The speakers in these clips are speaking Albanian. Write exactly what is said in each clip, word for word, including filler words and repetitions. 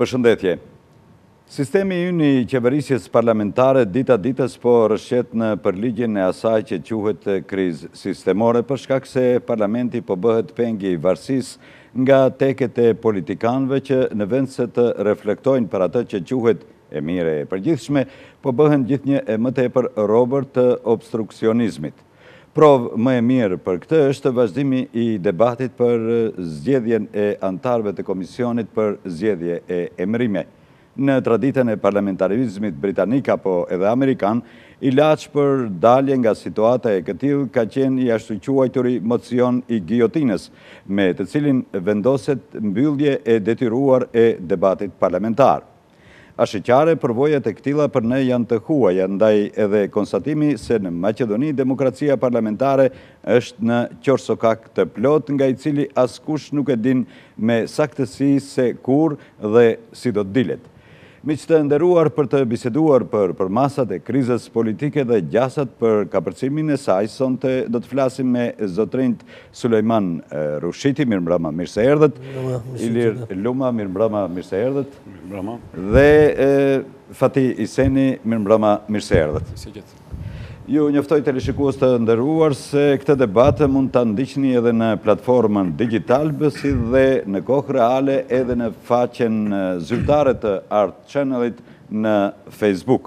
Përshëndetje. Sistemi ynë I qeverisjes parlamentare dita ditës po rëshqet në përligjin e asaj që quhet krizë sistemore për shkak se parlamenti po bëhet pengi I varësisë nga teket e politikanëve që në vend se të reflektojnë për atë që quhet e mire e përgjithshme, po bëhen gjithnjë e më tepër robër të obstruksionizmit. Provë më e mirë për këtë është vazhdimi I debatit për zgjedhjen e antarëve të Komisionit për zgjedhje e emërime. Në traditën e parlamentarizmit britanik apo edhe amerikan, ilaç për dalje nga situata e këtill ka qenë I ashtu quajturi mocion I giotinës, me të cilin vendoset mbyllje e detyruar e debatit parlamentar. Ashqare përvojat e këtilla për ne janë të huaja, ndaj edhe konstatimi se në Maqedoni demokracia parlamentare është në qorsokak të plot, nga I cili askush nuk e din me saktësi se kur dhe si do të dilet. Miq të nderuar, për të biseduar për për masat e krizës politike dhe gjasat për kapërcimin e saj, sonte do të flasim me zotrinjt Sulejman Rushiti, mirëmbrëma, mirë se erdhët. Ilir Luma, mirëmbrëma, mirë se erdhët. Mirëmbrëma. Dhe Fatih Iseni, mirëmbrëma, mirë se erdhët. Ju njoftoj teleshikues të nderuar se këtë debat mund ta ndiqni edhe në platformën digital, si dhe në kohë reale edhe në faqen zyrtare të Art Channelit në Facebook.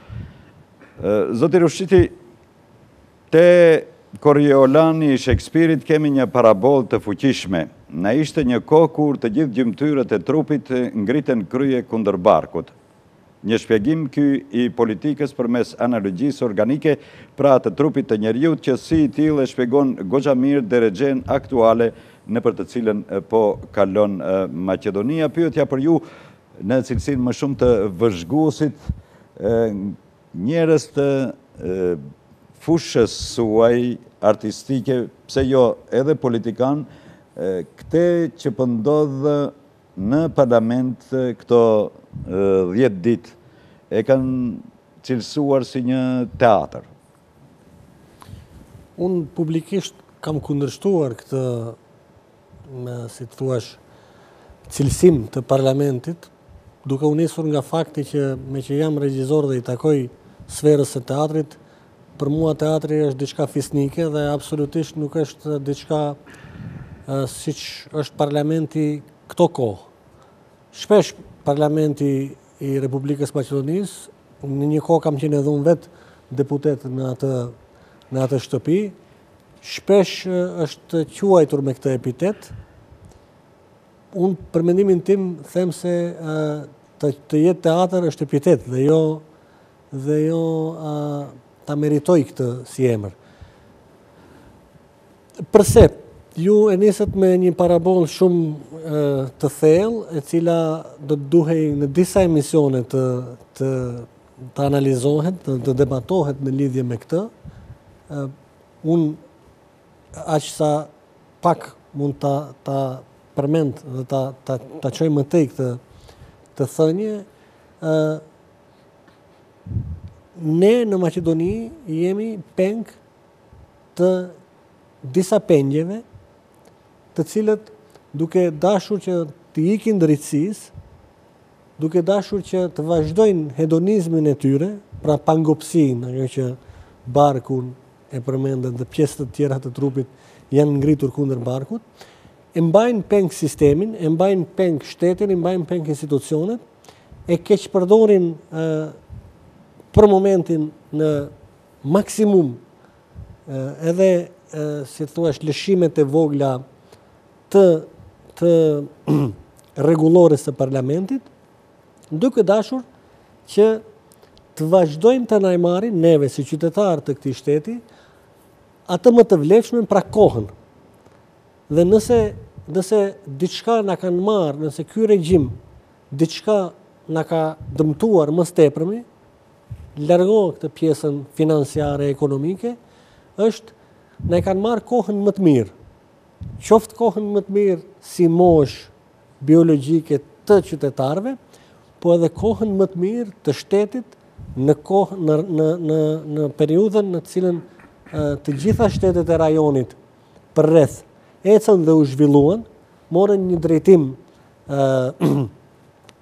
Zoti Rushiti, te Koriolani I Shakespeare-it kemi një parabol të fuqishme. Na ishte një kohë kur të gjithë gjymtyrët e trupit ngriten krye kundër barkut. Një shpjegim ky I politikës përmes analogjisë organike pra të trupit të njeriut që si I tillë e shpjegon goxha mirë drejtën aktuale në për të cilën po kalon Maqedonia. Pyetja për ju në cilësinë më shumë të vëzhguesit, njerëz të fushës suaj artistike, pse jo edhe politikan, këte që po ndodh në parlament këto dhjetë ditë e kanë cilësuar si një teatr. Unë publikisht kam kundërshtuar këtë, me, si të thuash, cilësim të parlamentit, duke u nisur nga fakti që me që jam regjizor dhe I takoj sferës së teatrit, për mua teatri është diçka fisnike dhe absolutisht nuk është diçka siç është parlamenti këto kohë. Shpesh parlamenti I Republikës Maqedonisë, në një kohë kam qenë edhe unë vetë deputet në atë, në atë shtëpi, shpesh është quajtur me këtë epitet. Unë për mendimin tim them se të, të jetë teatër është epitet dhe jo, dhe jo ta meritoj këtë si emër. Përse? Ju e nisët me një parabol shumë të thellë, e cila do të duhej në disa emisione të, të, të analizohet, të, të debatohet në lidhje me këtë. Unë aq sa pak mund ta, ta përmend dhe ta, ta, ta qoj më tej këtë të thënie. Ne në Maqedoni jemi peng të disa pengjeve të cilët duke dashur që të ikin drejtësisë, duke dashur që të vazhdojnë hedonizmin e tyre, pra pangopsinë, ajo që barkun e përmendet dhe pjesë të tjera të trupit janë ngritur kundër barkut, e mbajnë peng sistemin, e mbajnë peng shtetin, e mbajnë peng institucionet, e keq përdorin e, për momentin në maksimum e, edhe e, si thuash lëshimet e vogla të, të rregullores së parlamentit, duke dashur që të vazhdojnë të na marrin neve si qytetarë të këtij shteti atë më të vlefshme, pra kohën. Dhe nëse nëse diçka na kanë marrë, nëse ky regjim diçka na ka dëmtuar më së tepërmi, largo këtë pjesën financiare ekonomike, është ne kanë marrë kohën më të mirë. Qoftë kohën më të mirë si moshë biologjike të qytetarëve, po edhe kohën më të mirë të shtetit në kohë në në në në periudhën në të cilën të gjitha shtetet e rajonit përreth ecën dhe u zhvilluan, morën një drejtim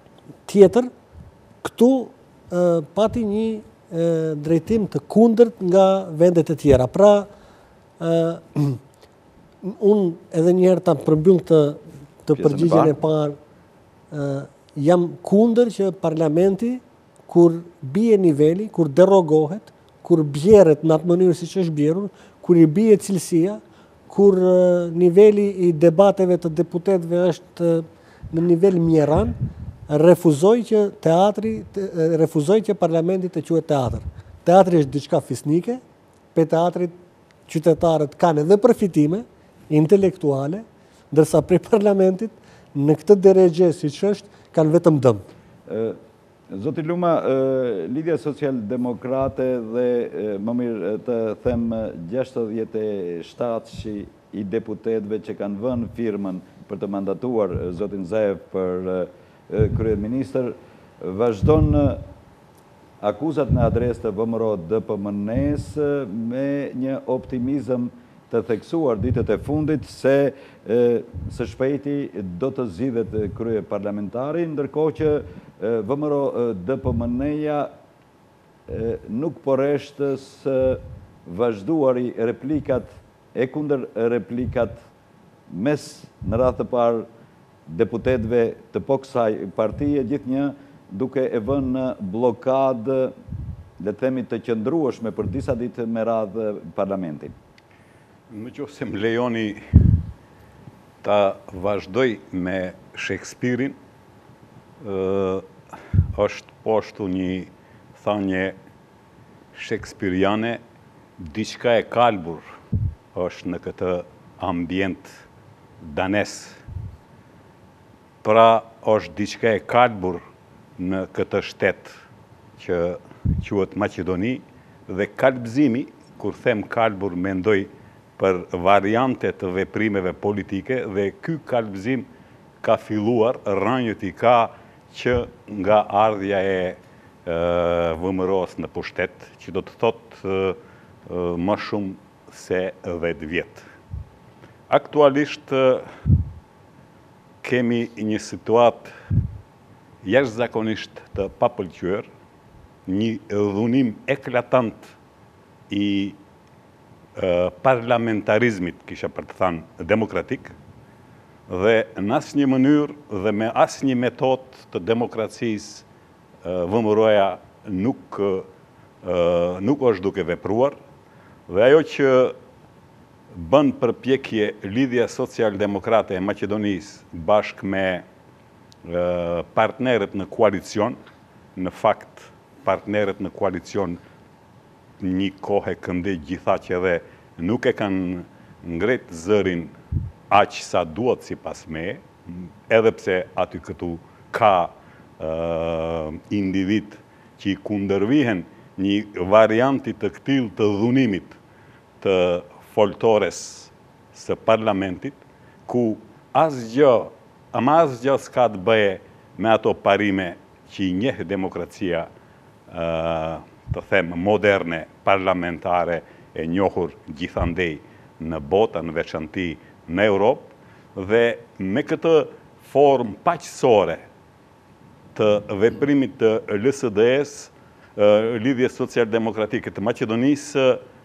tjetër, këtu uh, pati një uh, drejtim të kundërt nga vendet e tjera. Pra, uh, unë edhe njëherë ta përmbyll të, të përgjigjen e parë, uh, jam kundër që parlamenti, kur bie niveli, kur derogohet, kur bjerët në atë mënyrë si që është bjerur, kur i bie cilësia, kur uh, niveli i debateve të deputetëve është uh, në nivel mjeran, refuzoj që teatri, te, refuzoj që parlamenti të quhet teatr. Teatri është diçka fisnike, pe teatrit qytetarët kanë edhe përfitime intelektuale, ndërsa prej parlamentit në këtë deregje si që është, kanë vetëm dëm. Zoti Luma, Lidhja Social-Demokrate dhe më mirë të them gjashtëdhjetë e shtatë i deputetëve që kanë vënë firmën për të mandatuar zotin Zaev për kryeministër, vazhdon akuzat në adresë të V M R O D P M N-s me një optimizëm të theksuar ditët e fundit se së shpejti do të zgjidhet krye parlamentari, ndërkohë që V M R O D P M N-ja nuk porresht së vazhduari replikat e kundër replikat mes në radhë të parë deputetëve të po kësaj partije, gjithnjë duke e vënë në blokadë, le të themi të qëndrueshme për disa ditë me radhë parlamentin. Në qoftë se më lejoni ta vazhdoj me Shakespeare-in, është po ashtu një thënie shakespeariane, diçka e kalbur është në këtë ambient danes. Pra është diçka e kalbur në këtë shtet që quhet Maqedoni, dhe kalbëzimi, kur them kalbur, mendoj për variante të veprimeve politike, dhe ky kalbëzim ka filluar, rrënjët i ka që nga ardhja e V M R O-s në pushtet, që do të thotë më shumë se dhjetë vjet. Aktualisht kemi një situatë jashtëzakonisht të papëlqyer, një dhunim eklatant i parlamentarizmit, kisha për të thënë, demokratik, dhe në asnjë mënyrë dhe me asnjë metodë të demokracisë V M R O-ja nuk nuk është duke vepruar, dhe ajo që bën përpjekje Lidhja Social-Demokrate e Maqedonisë bashkë me partnerët në koalicion, në fakt partnerët në koalicion një kohë këndej gjitha që edhe nuk e kanë ngret zërin aq sa duhet sipas me, edhe pse aty këtu ka uh, individ që i kundërvihen një varianti të këtill të dhunimit të foltores së parlamentit, ku asgjë, ama asgjë s'ka të bëje me ato parime që i njeh demokracia uh, të them moderne, parlamentare, e njohur gjithandej në botë, në veçanti në Europë, dhe me këtë formë paqësore të veprimit të L S D-s, Lidhjes Social-Demokratike të Maqedonisë,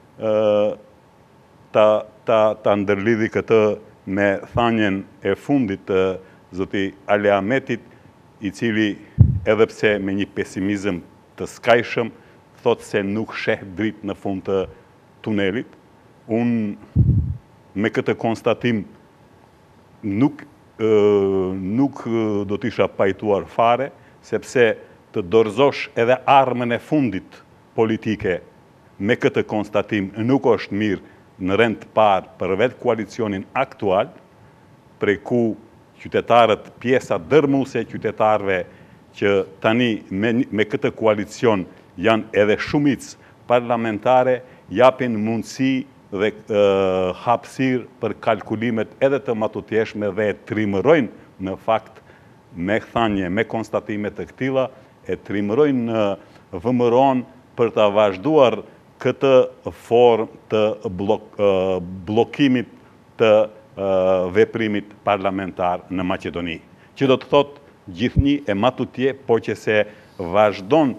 ta, ta, ta ndërlidhi këtë me thanjen e fundit të zoti Ali Ahmetit, i cili edhe pse me një pesimizëm të skajshëm, thot se nuk sheh dritë në fund të tunelit. Unë me këtë konstatim nuk, nuk do t'isha pajtuar fare, sepse të dorëzosh edhe armën e fundit politike me këtë konstatim nuk është mirë në rend të parë për vetë koalicionin aktual, prej ku qytetarët, pjesa dërmuese e qytetarëve që tani me, me këtë koalicion janë edhe shumicë parlamentare, japin mundësi dhe uh, hapësirë për kalkulimet edhe të matutjeshme dhe e trimërojnë në fakt me thanje, me konstatimet të këtilla, e trimërojnë në V M R O-n për të vazhduar këtë formë të blok, uh, blokimit të uh, veprimit parlamentar në Maqedoni. Që do të thotë gjithni e matutje, po që se vazhdon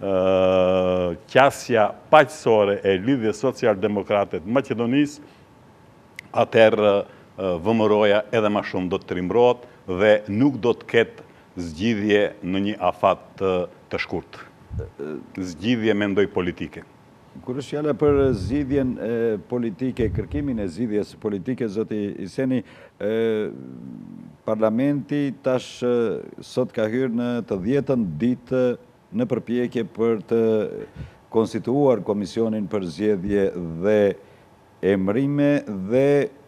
qasja paqësore e lidhjes social-demokrate të Maqedonisë, atëherë V M R-oja edhe ma shumë do të trimrohet dhe nuk do të ketë zgjidhje në një afat të shkurt. Zgjidhje mendoj politike. Kur është fjala për zgjidhjen politike, kërkimin e zgjidhjes politike, zoti Iseni, parlamenti tash sot ka hyrë në të dhjetën ditë në përpjekje për të konstituar komisionin për zgjedhje dhe emërime dhe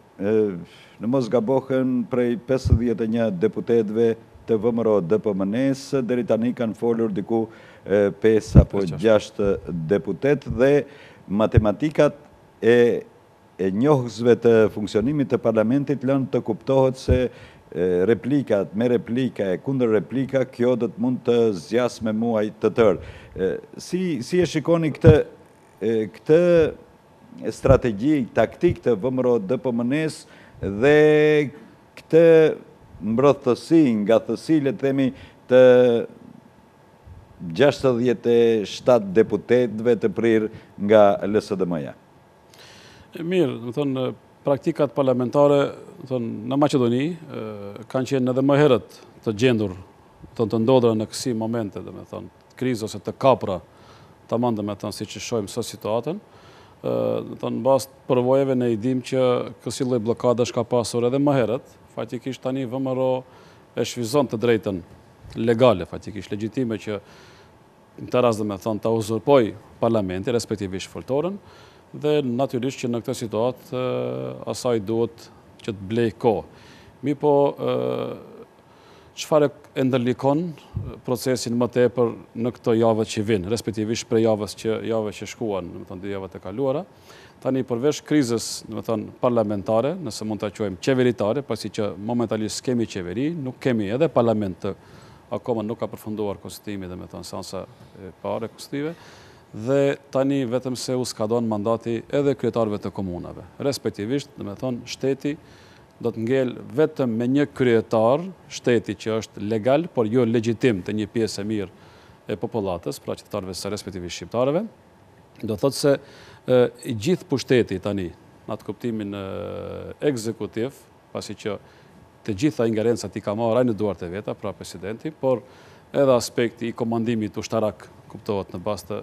në mos gabohen prej pesëdhjetë e një deputetëve të V M R O D P M N-s, deri tani kanë folur diku pesë apo gjashtë deputet dhe matematikat e njohësve të funksionimit të parlamentit lënë të kuptohet se replikat, me replika e kundër replika, kjo do të mund të zjas me muaj të tërë. Si e shikoni këtë strategji, taktik të V M R O D P M N-s dhe këtë mbrëthësi, nga thësi, le të themi, të gjashtëdhjetë e shtatë deputetëve të prirë nga L S D M-ja? Mirë, më thonë, praktikat parlamentare në Maqedoni kanë qenë edhe më herët të gjendur, të të ndodhura në kësi momente, dhe me thonë, krizë ose të kapra, të mandë me thonë, si që shojmë së situatën. Në bastë përvojeve në idim që kësi lloj blokadash ka pasur edhe më herët, fatikisht tani V M R O e shvizon të drejtën legale, fatikisht legjitime që në të rast dhe me thonë të uzurpoj parlamenti, respektivisht foltorën, dhe natyrisht që në këtë situatë asaj duhet që të blej kohë. Mi po, çfarë e ndërlikon procesin më tepër në këto javët që vinë, respektivisht për javës që javë që shkuan, në më thonë dy javët e kaluara, tani përveç krizës, në më thonë parlamentare, nëse mund të quajmë qeveritare, pasi që momentalisht kemi qeveri, nuk kemi edhe parlament të akoma nuk ka përfunduar konstituimi dhe me thonë sansa e pare konstitutive, dhe tani vetëm se u skadon mandati edhe kryetarëve të komunave. Respektivisht, dhe me thonë, shteti do të ngel vetëm me një kryetar, shteti që është legal, por jo legjitim të një pjesë e mirë e popullatës, pra qytetarëve së respektivisht shqiptarëve, do thotë se i gjithë pushteti tani, në atë kuptimin ekzekutiv, pasi që të gjitha ingerencat i ka marrë në duart e veta, pra presidenti, por edhe aspekti i komandimit ushtarak kuptohet në bazë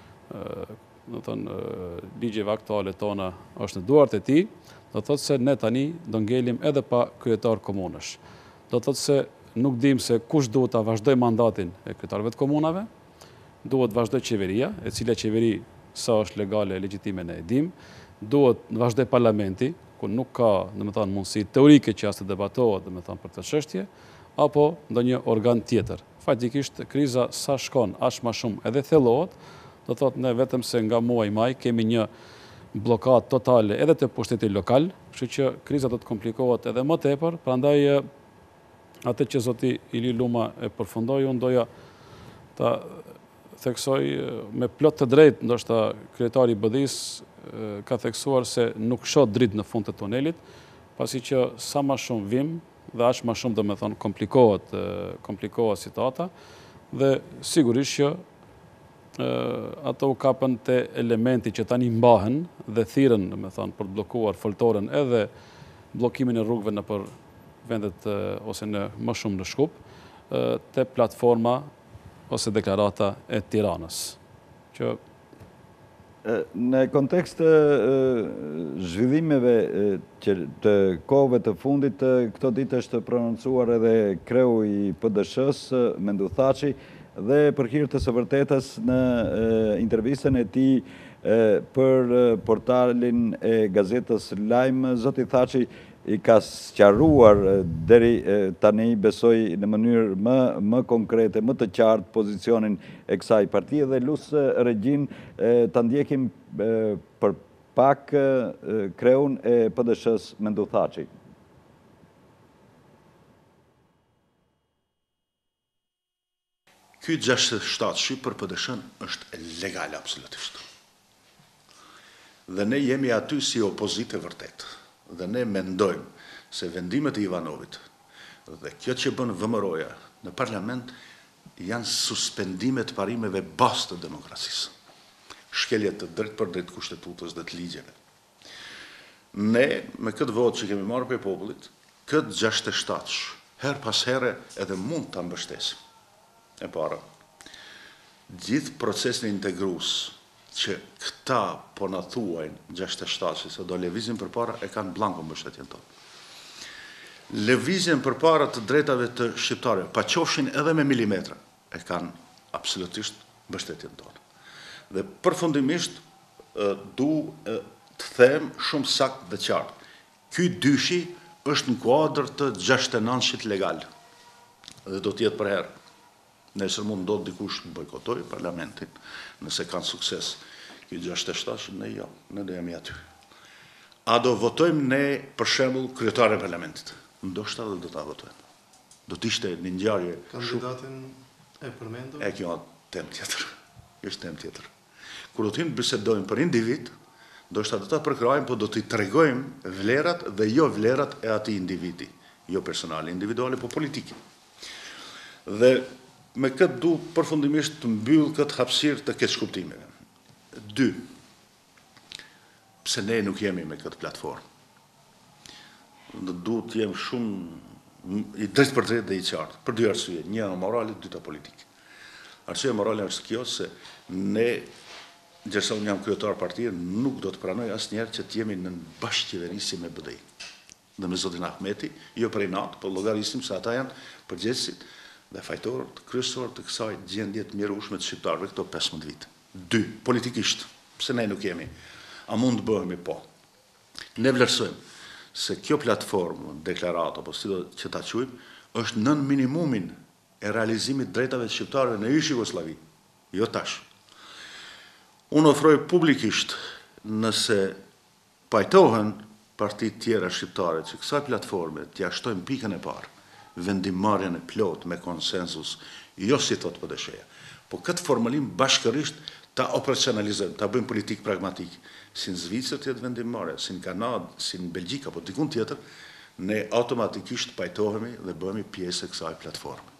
të ligjeve aktuale tona është në duart e tij, do thotë se ne tani do ngelim edhe pa kryetar komunësh. Do thotë se nuk dim se kush duhet ta vazhdoj mandatin e kryetarëve të komunave, duhet vazhdoj qeveria, e cila qeveri sa është legale e legjitime ne e dim, duhet vazhdoj parlamenti, ku nuk ka, dhe me thonë, mundësi teorike që as të debatohet, dhe me thonë, për të çështje, apo ndonjë organ tjetër. Faktikisht, kriza sa shkon aq më shumë edhe thellohet, do thotë ne vetëm se nga muaji maj kemi një blokadë totale edhe të pushtetit lokal, kështu që kriza do të komplikohet edhe më tepër, prandaj atë që zoti Ili Luma e përfundoi, unë doja ta theksoj me plot të drejtë, ndoshta kryetari i B D I-s ka theksuar se nuk shoh dritë në fund të tunelit, pasi që sa më shumë vim dhe aq më shumë do me thonë komplikohet, komplikohet situata dhe sigurisht që ato u kapën të elementi që tani mbahen dhe thirrën, do me thonë, për të bllokuar foltorën edhe bllokimin e rrugëve në për vendet ose në më shumë në Shkup, te platforma ose deklarata e Tiranës. Që në kontekst të zhvillimeve të kohëve të fundit, këto ditë është prononcuar edhe kreu i P D S-s, Mendu Thaçi, dhe për hir të së vërtetës në intervistën e tij për portalin e gazetës Lajm, zoti Thaçi i ka sqaruar deri tani, besoj në mënyrë më më konkrete, më të qartë pozicionin e kësaj partie dhe lusë regjin ta ndjekim për pak kreun e P D S-s Mendu Thaçi. Ky gjashtëdhjetë e shtatë shqip për P D S-n është legal absolutisht. Dhe ne jemi aty si opozitë e vërtetë. Dhe ne mendojmë se vendimet e Ivanovit Dhe kjo që bën V M R-ja në parlament janë suspendimet parimeve bazë të demokracisë. Shkeljet të drejt për drejt kushtetutës dhe të ligjeve. Ne, me këtë votë që kemi marrë për popullit, këtë gjashtë e shtatësh, her pas here edhe mund të mbështesim. E para, gjithë procesin integrus që këta po në thuajnë gjashtë e shtatësh, se do levizin për para, e kanë blanko mbështetjen tonë. Levizjen për para të drejtave të shqiptarëve, pa qofshin edhe me milimetra, e kanë absolutisht mbështetjen tonë. Dhe përfundimisht, du të them shumë sakt dhe qartë. Ky dyshi është në kuadrë të gjashtë e nëntëdhjetë legal, dhe do t'jetë për herë. Nesër mund do të dikush bojkotoj parlamentin, nëse kanë sukses ky gjashtë e shtatësh, ne jo, ne do jemi aty. A do votojmë ne, për shembull, kryetare e parlamentit? Ndoshta dhe do ta votojmë. Do t'ishte një ngjarje kandidatin e përmendur? E kjo tem tjetër. Është tem tjetër. Kur do të bisedojmë për individ, ndoshta do ta përkrajmë, po do t'i tregojmë vlerat dhe jo vlerat e atij individi, jo personale, individuale, po politike. Dhe me këtë du përfundimisht të mbyll këtë hapësirë të keqkuptimeve. Dy, pse ne nuk jemi me këtë platformë. Dhe du të jem shumë i drejt për drejt dhe i qartë, për dy arsye, një morale, dyta politike. Arsye morale është kjo se ne, gjërsa unë jam kryetar partie, nuk do të pranoj asnjëherë që të jemi në bashkëqeverisje me B D I. Dhe me zotin Ahmeti, jo për inat, po llogarisim se ata janë përgjegjësit dhe fajtorët kryesorë të kësaj gjendje të mjerueshme të shqiptarëve këto pesëmbëdhjetë vite. Dy, politikisht, pse ne nuk jemi? A mund të bëhemi po? Ne vlerësojmë se kjo platformë, deklaratë, apo si do që ta quajmë, është nën minimumin e realizimit drejtave të shqiptarëve në ish Jugosllavi, jo tash. Unë ofroj publikisht nëse pajtohen partit tjera shqiptare që kësaj platforme t'ja shtojmë pikën e parë, vendimmarrjen e plot me konsensus, jo si thot P D S H-ja, po këtë formulim bashkërisht ta operacionalizojmë, ta bëjmë politikë pragmatik, si në Zvicër të jetë vendimmarrje, si në Kanadë, si në Belgjika, apo dikun tjetër, ne automatikisht pajtohemi dhe bëhemi pjesë e kësaj platforme.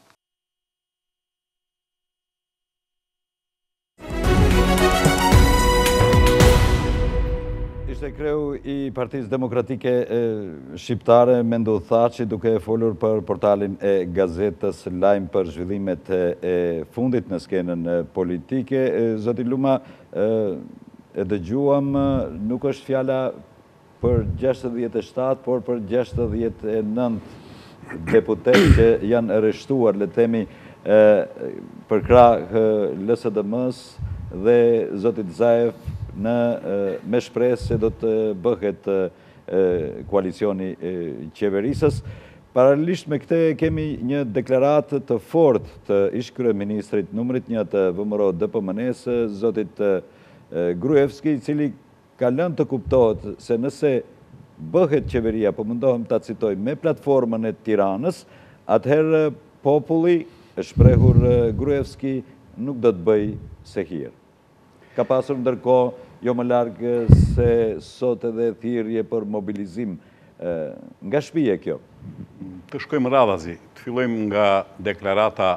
Ishte kreu i Partisë Demokratike Shqiptare, Mendo Thaçi, duke e folur për portalin e gazetës Lajm për zhvillimet e fundit në skenën politike. Zoti Luma, e dëgjuam, nuk është fjala për gjashtëdhjetë e shtatë, por për gjashtëdhjetë e nëntë deputet që janë arrestuar, le themi, për krah L S D M-s dhe zotit Zaev, në me shpresë se do të bëhet koalicioni qeverisës. Paralelisht me këte kemi një deklaratë të fortë të ish kryeministrit numrit një të V M R D P M N-s, zotit Gruevski, i cili ka lënë të kuptohet se nëse bëhet qeveria, po mundohem ta citoj, me platformën e Tiranës, atëherë populli, e shprehur Gruevski, nuk do të bëj se hir. Ka pasur ndërkohë jo më largë se sot edhe thirrje për mobilizim. Nga shpije kjo? Të shkojmë radhazi, të fillojmë nga deklarata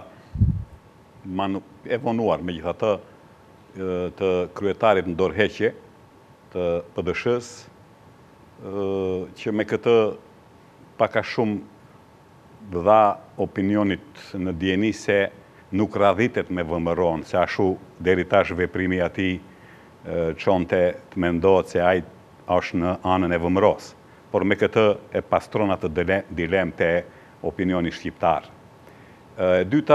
e vonuar, me gjitha të, të kryetarit në dorëheqje të P D S H-s, që me këtë paka shumë dha opinionit në dieni se nuk radhitet me V M R-on, se ashu deri tash veprimi ati qonte të mendohet se ai është në anën e V M R-os, por me këtë e pastronat të dilem të opinioni shqiptar. Dyta,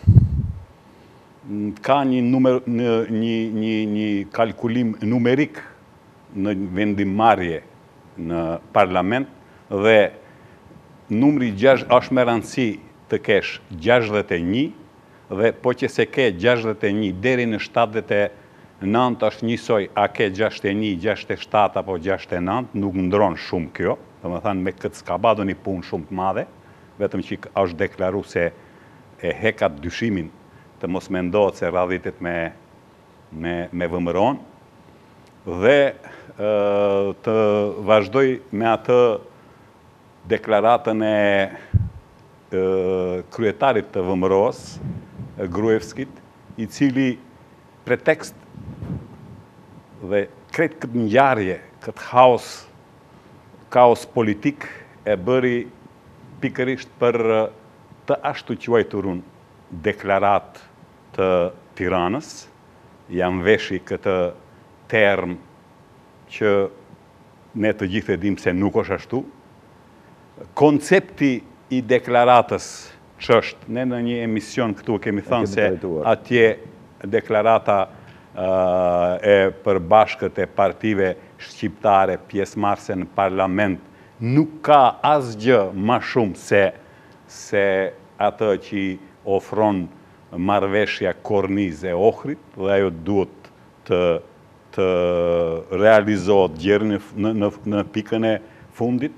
ka një, numer, një, një, një, një kalkulim numerik në vendimmarrje në parlament dhe numri gjashtë është me rëndësi të kesh gjashtëdhjetë e një dhe po që se ke gjashtëdhjetë e një deri në shtatëdhjetë e nëntë është njësoj a ke gjashtëdhjetë e një, gjashtëdhjetë e shtatë apo gjashtëdhjetë e nëntë, nuk ndronë shumë kjo, dhe më thanë me këtë s'ka bado një punë shumë të madhe, vetëm që është deklaru se e hekat dyshimin të mos mendohet se radhitet me, me, me V M R-on, dhe e, të vazhdoj me atë deklaratën e kryetarit të vëmëros, Gruevskit, i cili pretekst dhe kretë këtë ngjarje, këtë haos, kaos politik e bëri pikërisht për të ashtu quajturun deklarat të Tiranës. Jam veshi këtë term që ne të gjithë e dim se nuk është ashtu. Koncepti i deklaratës që është, ne në një emision këtu kemi thënë se atje deklarata e përbashkët e partive shqiptare pjesëmarrëse në parlament nuk ka asgjë më shumë se se atë që ofron marrëveshja Korniz e Ohrit, dhe ajo duhet të të realizohet deri në, në, në pikën e fundit.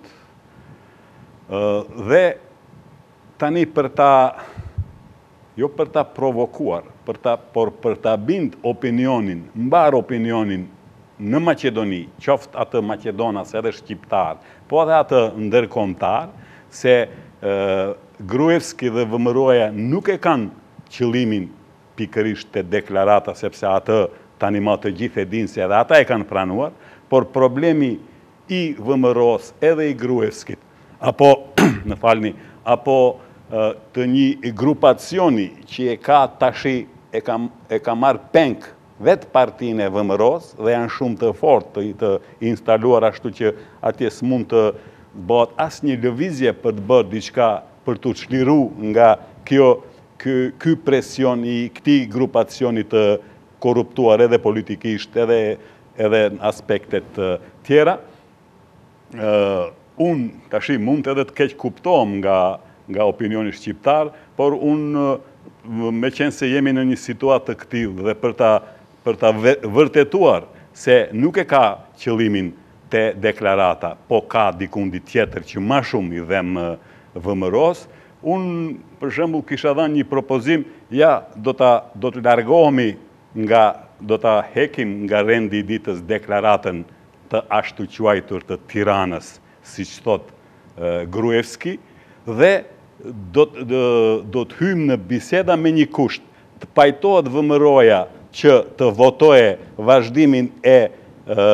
Dhe tani për ta, jo për ta provokuar, për ta, por për ta bind opinionin, mbar opinionin në Maqedoni, qoftë atë Maqedonas edhe shqiptar, po edhe atë ndërkombëtar, se e, Gruevski dhe vëmëroja nuk e kanë qëllimin pikërisht të deklarata, sepse atë tani më të gjithë e dinë se edhe ata e kanë pranuar, por problemi i vëmëros edhe i Gruevskit, apo, në falni, apo të një grupacioni që e ka tashi, e ka, e ka marrë penk vetë partinë e vëmëros dhe janë shumë të fortë të, të instaluar ashtu që atje s'mund të bëhet asë një lëvizje për të bërë diçka për të çliru nga kjo, ky, ky presion i këtij grupacioni të korruptuar edhe politikisht edhe, edhe në aspektet tjera. Uh, unë tashi mund edhe të keq kuptohem nga nga opinioni shqiptar, por unë me qenë se jemi në një situatë të këtij dhe për ta, për ta vërtetuar se nuk e ka qëllimin te deklarata, po ka dikundi tjetër që më shumë i dhem vëmëros, unë për shembull kisha dhënë një propozim, ja do ta do të largohemi nga do ta hekim nga rendi i ditës deklaratën të ashtu quajtur të Tiranës, siç thot Gruevski, dhe do, do, do të hymë në biseda me një kusht, të pajtohet vëmëroja që të votoje vazhdimin e, e,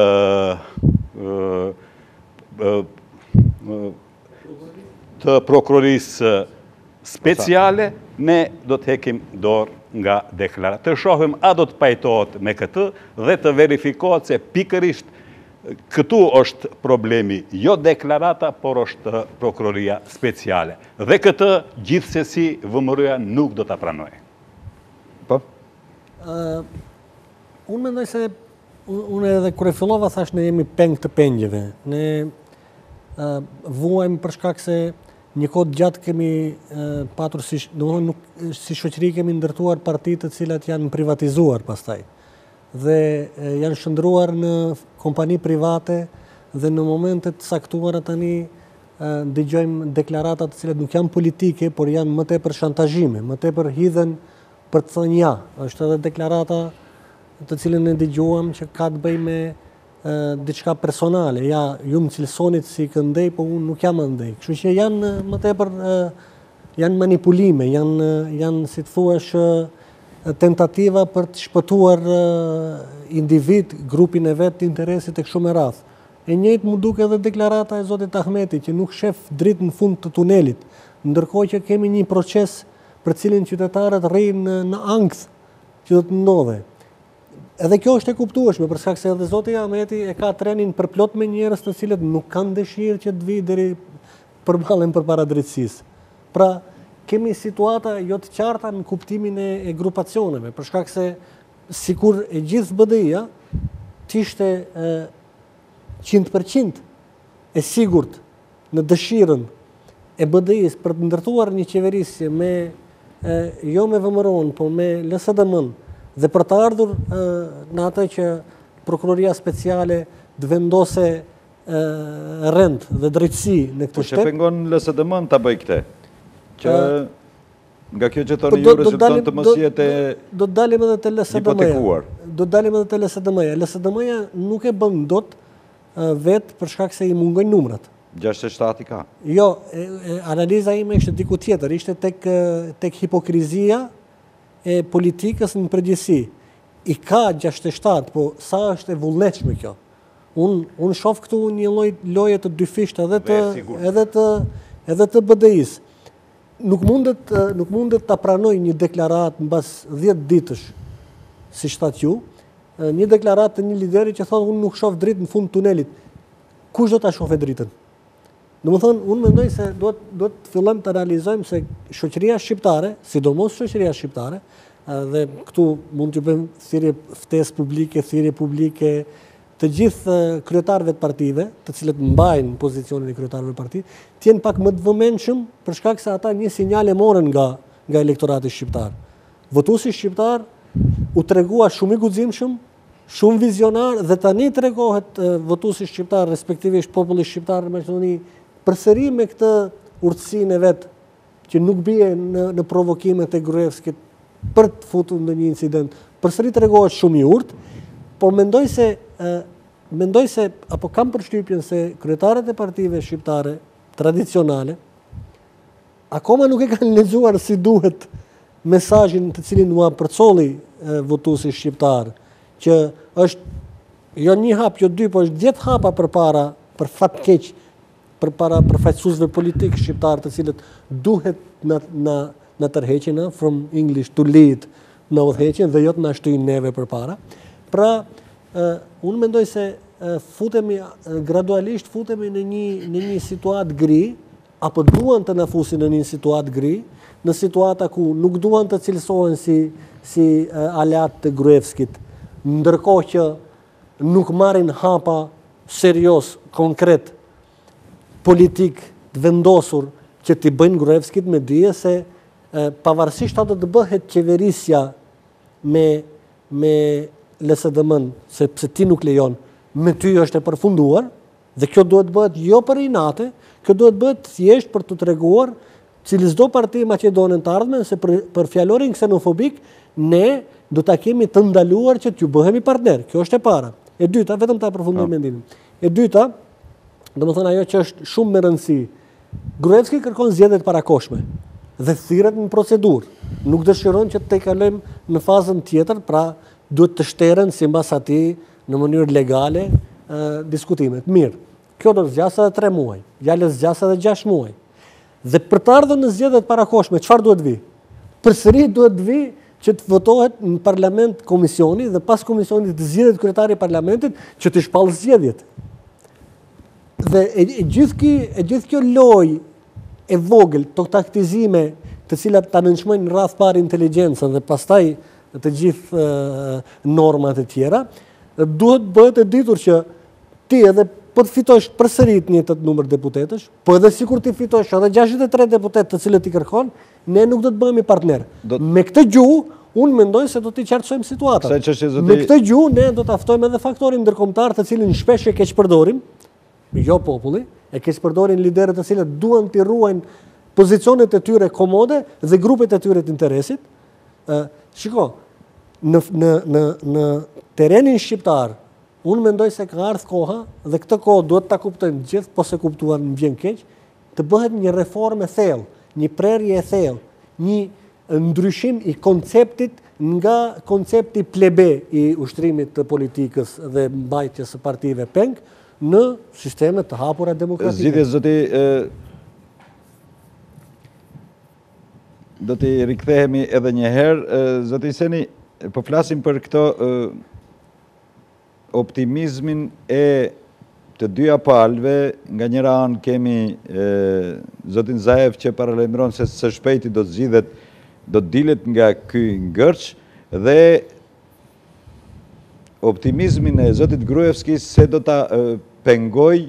e, e të prokurorisë speciale, ne do të hekim dorë nga deklarat. Të shohim a do të pajtohet me këtë dhe të verifikohet se pikërisht këtu është problemi, jo deklarata, por është prokuroria speciale. Dhe këtë gjithsesi vëmëroja nuk do ta pranojë. Po? Uh, unë mendoj se unë edhe kur e fillova thash ne jemi peng të pengjeve. Ne uh, vuajmë për shkak se një kohë gjatë kemi uh, patur si, domethënë nuk si shoqëri kemi ndërtuar partitë të cilat janë privatizuar pastaj dhe janë shndruar në kompani private dhe në momentet saktuara tani dëgjojmë deklarata të cilat nuk janë politike, por janë më tepër shantazhime, më tepër hidhen për të thënë ja. Është edhe deklarata të cilën e dëgjuam që ka të bëjë me diçka personale, ja, ju më cilësonit si këndej, po unë nuk jam andej. Kështu që janë më tepër janë manipulime, janë janë si të thuash tentativa për të shpëtuar individ, grupin e vetë të interesit e kështu me radhë. E njëjtë mu duke edhe deklarata e Zotit Ahmeti, që nuk shef dritë në fund të tunelit, ndërkohë që kemi një proces për cilin qytetarët rrinë në ankth që do të ndodhe. Edhe kjo është e kuptueshme, për shkak se edhe Zoti Ahmeti e ka trenin përplot me njerëz të cilët nuk kanë dëshirë që të vijë deri përballen përpara drejtësisë. Pra, kemi situata jo të qarta në kuptimin e, e grupacioneve, për shkak se sikur e gjithë B D I-a të ishte njëntë përqind e sigurt në dëshirën e B D I-s për të ndërtuar një qeverisje me e, jo me vëmëron, po me L S D M-n dhe për të ardhur e, në atë që prokuroria speciale të vendose e, rend dhe drejtësi në këtë shtet. Po që pengon L S D M-n të bëj këte? Që nga kjo që të një rezulton të mësijet e do të dalim edhe të L S D M-ja. Do të dalim edhe të L S D M-ja. L S D M-ja nuk e bën dot vetë për shkak se i mungojnë numrat. gjashtëdhjetë e shtatë ka. Jo, e, e, analiza ime ishte diku tjetër, ishte tek, tek hipokrizia e politikës në përgjithësi. I ka gjashtëdhjetë e shtatë, po sa është e vullnetshme kjo? Unë un shoh këtu një lloj loje të dyfisht edhe të edhe të edhe të B D I-s. Nuk mundet nuk mundet ta pranoj një deklaratë mbas dhjetë ditësh, siç thatë ju, një deklaratë të një lideri që thotë unë nuk shoh dritë në fund tunelit. Kush do ta shohë dritën? Domethënë, unë mendoj se do do të fillojmë të realizojmë se shoqëria shqiptare, sidomos shoqëria shqiptare, dhe këtu mund të bëjmë thirrje ftesë publike, thirrje publike të gjithë kryetarëve të partive, të cilët mbajnë pozicionin e kryetarëve të partive, të jenë pak më të vëmendshëm për shkak se ata një sinjal e morën nga nga elektorati shqiptar. Votuesi shqiptar u tregua shumë i guximshëm, shumë vizionar dhe tani tregohet votuesi shqiptar, respektivisht populli shqiptar në Maqedoni, përsëri me këtë urtësinë e vet që nuk bie në, në provokimet e Gruevskit për të futur në një incident. Përsëri tregohet shumë i urtë, por mendoj se Uh, mendoj se, apo kam përshtypjen se kryetarët e partive shqiptare tradicionale akoma nuk e kanë lexuar si duhet mesazhin të cilin u përcolli uh, votuesi shqiptar, që është jo një hap, jo dy, po është dhjetë hapa përpara për fat keq përpara përfaqësuesve politik shqiptar, të cilët duhet na na na tërheqin, from English to lead, na udhëheqin dhe jo të na shtyjnë neve përpara. Pra, Uh, unë mendoj se uh, futemi, uh, gradualisht futemi në një, në një situatë gri, apo duan të na fusin në një situatë gri, në situata ku nuk duan të cilësohen si, si uh, aleat të Gruevskit, ndërkohë që nuk marrin hapa serios, konkret, politik të vendosur që t'i bëjnë Gruevskit, me dije se uh, pavarësisht atë të bëhet qeverisja me, me L S D M-n, sepse ti nuk lejon, me ty është e përfunduar, dhe kjo duhet bëhet jo për inate, kjo duhet bëhet thjesht për të treguar cili çdo parti maqedonën të ardhmen se për, për fjalorin ksenofobik ne do ta kemi të ndaluar që t'ju bëhemi partner. Kjo është e para. E dyta, vetëm ta përfundoj mendimin. E dyta, domethënë ajo që është shumë me rëndësi, Gruevski kërkon zgjedhje të parakoshme dhe thirret në procedurë. Nuk dëshiron që të kalojmë në fazën tjetër, pra duhet të shteren si mbas ati në mënyrë legale uh, diskutimet. Mirë, kjo do të zgjasë edhe tre muaj, jale zgjasë edhe gjashtë muaj. Dhe për të ardhur në zgjedhjet parakoshme, çfarë duhet vi? Përsëri duhet vi që të votohet në parlament komisioni dhe pas komisionit të zgjedhet kryetari i parlamentit që të shpallë zgjedhjet. Dhe e, e gjithë ki, e gjithë kjo lojë e vogël, to taktizime të cilat ta nënçmojnë në radh parë inteligjencën dhe pastaj të gjithë uh, normat e tjera, duhet bëhet e ditur që ti edhe po të fitosh përsërit një të numër deputetësh, po edhe sikur ti fitosh edhe gjashtëdhjetë e tre deputet të cilët i kërkon, ne nuk do të bëhemi partner. Do... Me këtë gjuhë, unë mendoj se do t'i qartësojmë situatën. Zoti... Me këtë gjuhë, ne do ta ftojmë edhe faktorin ndërkombëtar të cilin shpesh e keq përdorim, jo populli, e keq përdorin liderët të cilët duan t'i ruajnë pozicionet e tyre komode dhe grupet e tyre të interesit. Uh, Shiko, në, në, në, në terenin shqiptar, unë mendoj se ka ardhur koha, dhe këtë kohë duhet ta kuptojmë gjithë, po se kuptuar në vjen keq, të bëhet një reformë e thellë, një prerje e thellë, një ndryshim i konceptit nga koncepti plebe i ushtrimit të politikës dhe mbajtjes së partive peng në sisteme të hapura demokratike. Zgjidhje zoti, do t'i rikthehemi edhe një herë. Zoti Seni, po flasim për këto optimizmin e të dyja palëve. Nga njëra anë kemi zotin Zaev që paralajmëron se së shpejti do të zgjidhet, do të dilet nga ky ngërç, dhe optimizmin e zotit Gruevski se do ta pengoj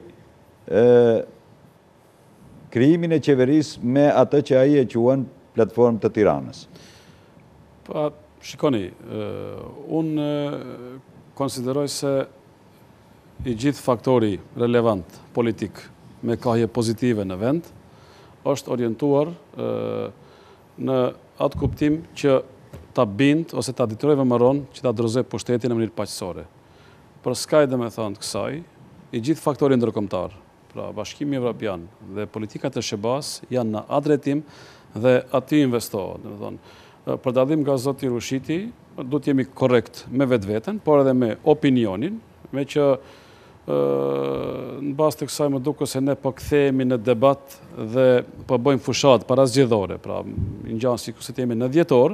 krijimin e qeverisë me atë që ai e quan platformë të Tiranës. Pa, shikoni, unë konsideroj se i gjithë faktori relevant politik me kahje pozitive në vend është orientuar në atë kuptim që ta bind ose ta detyroj vëmëron që ta dorëzoj pushtetin në mënyrë paqësore. Për s'ka dhe me thënë të kësaj, i gjithë faktori ndërkombëtar, pra Bashkimi Evropian dhe politikat e Shebas janë në atë drejtim dhe aty investohet. Do të thonë, për dallim nga zoti Rushiti, do të jemi korrekt me vetveten, por edhe me opinionin, me që në bazë të kësaj më duket se ne po kthehemi në debat dhe po bëjmë fushat para zgjedhore, pra ngjan sikur se jemi në dhjetor.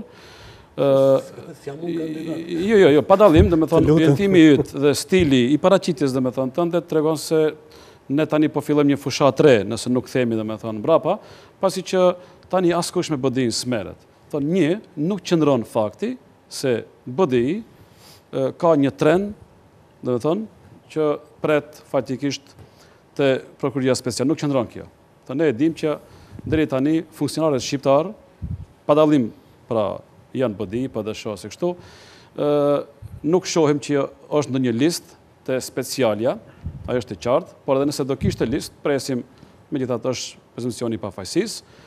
Jo, jo, jo, pa dallim, domethënë orientimi yt dhe stili i paraqitjes domethënë tënde tregon se ne tani po fillojmë një fushat re, nëse nuk themi domethënë mbrapa, pasi që tani askush me B D I smeret. Thonë një, nuk qëndron fakti se B D I ka një trend, domethënë që pret faktikisht të prokuroria speciale, nuk qëndron kjo. Thonë ne e dim që deri tani funksionarët shqiptar, pa dallim, pra janë B D I, pa dësho se kështu, nuk shohim që është në një listë të specialja, ajo është e qartë, por edhe nëse do kishte listë, presim megjithatë është prezumcioni i pafajësisë.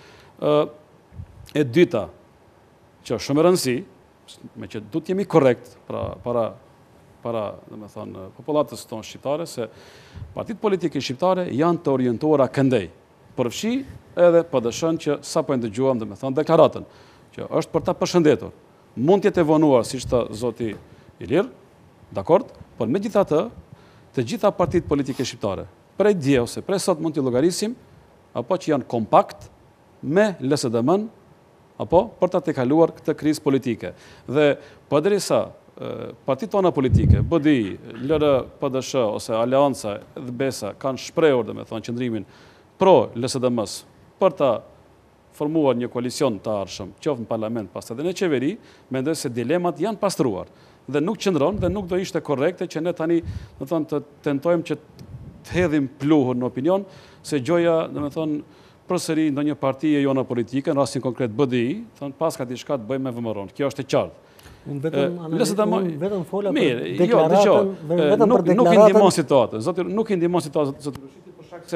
E dyta, që është shumë e rëndësishme, me që duhet të jemi korrekt pra para para, domethënë, popullatës tonë shqiptare, se partitë politike shqiptare janë të orientuara këndej. Përfshi edhe P D S-n që sapo e dëgjuam, domethënë, deklaratën, që është për ta përshëndetur. Mund të jetë vonuar, siç tha zoti Ilir, dakord, por megjithatë, të gjitha partitë politike shqiptare, prej dje ose prej sot mund t'i llogarisim, apo që janë kompakt me L S D M-n, apo për ta tejkaluar këtë krizë politike. Dhe përderisa partitë tona politike, B D I, L R, P D S ose Aleanca dhe Besa kanë shprehur, domethënë, qëndrimin pro L S D M-s për ta formuar një koalicion të ardhshëm, qoftë në parlament, pastaj edhe në qeveri, mendoj se dilemat janë pastruar dhe nuk qëndron dhe nuk do ishte korrekte që ne tani, domethënë, të tentojmë që të hedhim pluhun në opinion se gjoja, domethënë, përsëri ndonjë parti e jona politike, në rastin konkret B D I, thonë pas ka diçka të bëjmë me V M R-on. Kjo është e qartë. Unë vetëm fola për deklaratën, vetëm për Nuk i ndihmon situatën, zoti nuk i ndihmon situatën, zoti Rushiti, për shkak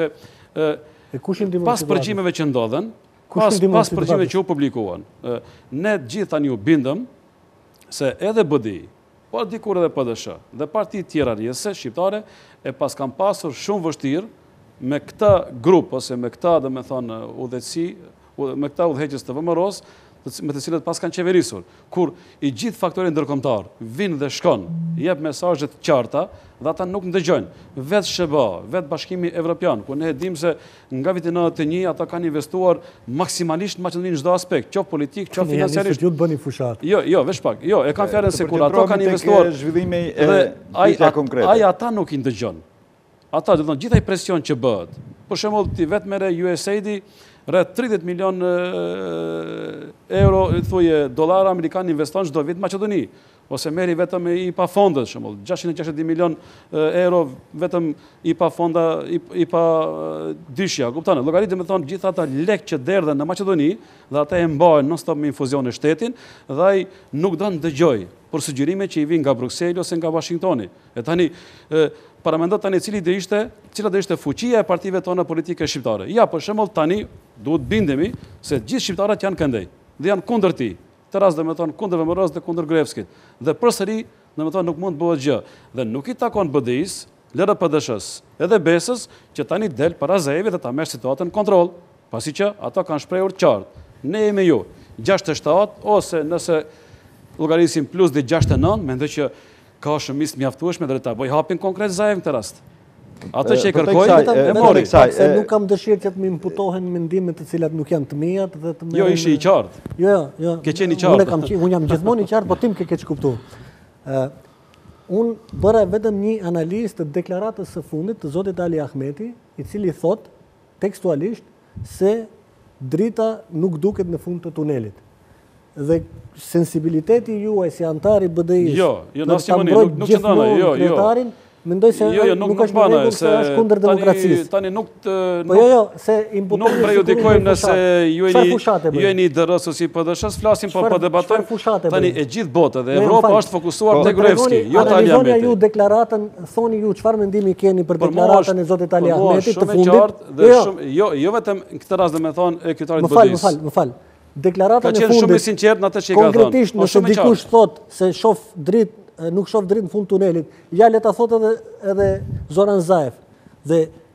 se pas përgjimeve që ndodhen, pas përgjimeve që u publikuan, ne gjithë tani u bindëm se edhe B D I, por dikur edhe P D S dhe partitë tjera rrjedhëse shqiptare e pas kanë pasur shumë vështirë me këta grup ose me këta, domethënë, udhëheqësi, me këta udhëheqës të V M R-os, me të cilët pas kanë qeverisur, kur i gjithë faktorët ndërkombëtar vinë dhe shkon, jep mesazhe të qarta dhe ata nuk ndëgjojnë. Vetë S H B A, vetë Bashkimi Evropian, ku ne e dim se nga viti nëntëdhjetë e një ata kanë investuar maksimalisht në Maqedoninë në çdo aspekt, qoftë politik, qoftë financiarisht. Ju të bëni fushat. Jo, jo, veç pak. Jo, e kanë fjalën se kur ato kanë investuar zhvillimi e konkrete. Ai ata nuk i ndëgjon. Ata, do të thonë, gjithaj presion që bëhet. Për shembull, ti vetë merre U S A I D rreth tridhjetë milion euro, thuje, dollar amerikan investon çdo vit në Maqedoni, ose merri vetëm I P A fondet, shembull, gjashtëqind e gjashtëdhjetë milion euro vetëm I P A fonda, I P A dyshja, kupton? Llogaritë, më thon, gjithë ata lekë që derdhen në Maqedoni dhe ata e mbajnë non stop me infuzion në shtetin dhe ai nuk do të dëgjoj për sugjerime që I vijnë nga Brukseli ose nga Washingtoni. E tani paramendot tani cili do ishte, cila do ishte fuqia e partive tona politike shqiptare. Ja, për shembull, tani duhet bindemi se gjithë shqiptarët janë këndej dhe janë kundër ti. Të rast domethënë kundër V M R-s dhe kundër Gruevskit. Dhe përsëri, domethënë nuk mund të bëhet gjë. Dhe nuk I takon B D I-s, L R P D S-s, edhe Besës që tani del para zëve dhe ta merr situatën në kontroll, pasi që ato kanë shprehur qartë. Ne jemi ju gjashtëdhjetë e shtatë ose nëse llogarisim plus dhe gjashtëdhjetë e nëntë, mendoj që ka shumicë mjaftueshme dhe ta bëj hapin konkret Zaev në këtë rast. Atë që e kërkoj, e mori. Se nuk kam dëshirë që të më imputohen mendime të cilat nuk janë të mia dhe të Jo, ishi I qartë. Jo, jo, jo. Ke qenë I qartë. Unë kam qenë, unë jam gjithmonë I qartë, po tim ke keq kuptuar. Ë, unë bëra vetëm një analizë të deklaratës së fundit të zotit Ali Ahmeti, I cili thot tekstualisht se drita nuk duket në fund të tunelit. Dhe sensibiliteti juaj si antari B D I-s, jo, jo, në asnjë mënyrë, nuk qëndron, jo, jo. Mendoj se jo, jo, nuk, nuk është nuk bana, rregull se është kundër demokracisë. Tani nuk të, po jo, jo, se imputoni nuk prejudikojmë nëse ju jeni D R S ose P D S-s, flasim po po debatojmë. Tani e gjithë botë dhe Evropa është fokusuar te Gruevski, jo te Ali Ahmeti. Analizoni ju deklaratën, thoni ju çfarë mendimi keni për deklaratën e zotit Ali Ahmetit të fundit. Dhe shumë, jo, jo vetëm në këtë rast domethënë e kryetarit B D I-s. Më fal, më fal. Deklarata e fundit. Ka qenë shumë I sinqert në atë që I ka thënë. Konkretisht nëse dikush thot se shoh dritë nuk shoh dritë në fund tunelit, ja le ta thotë edhe edhe Zoran Zaev. Dhe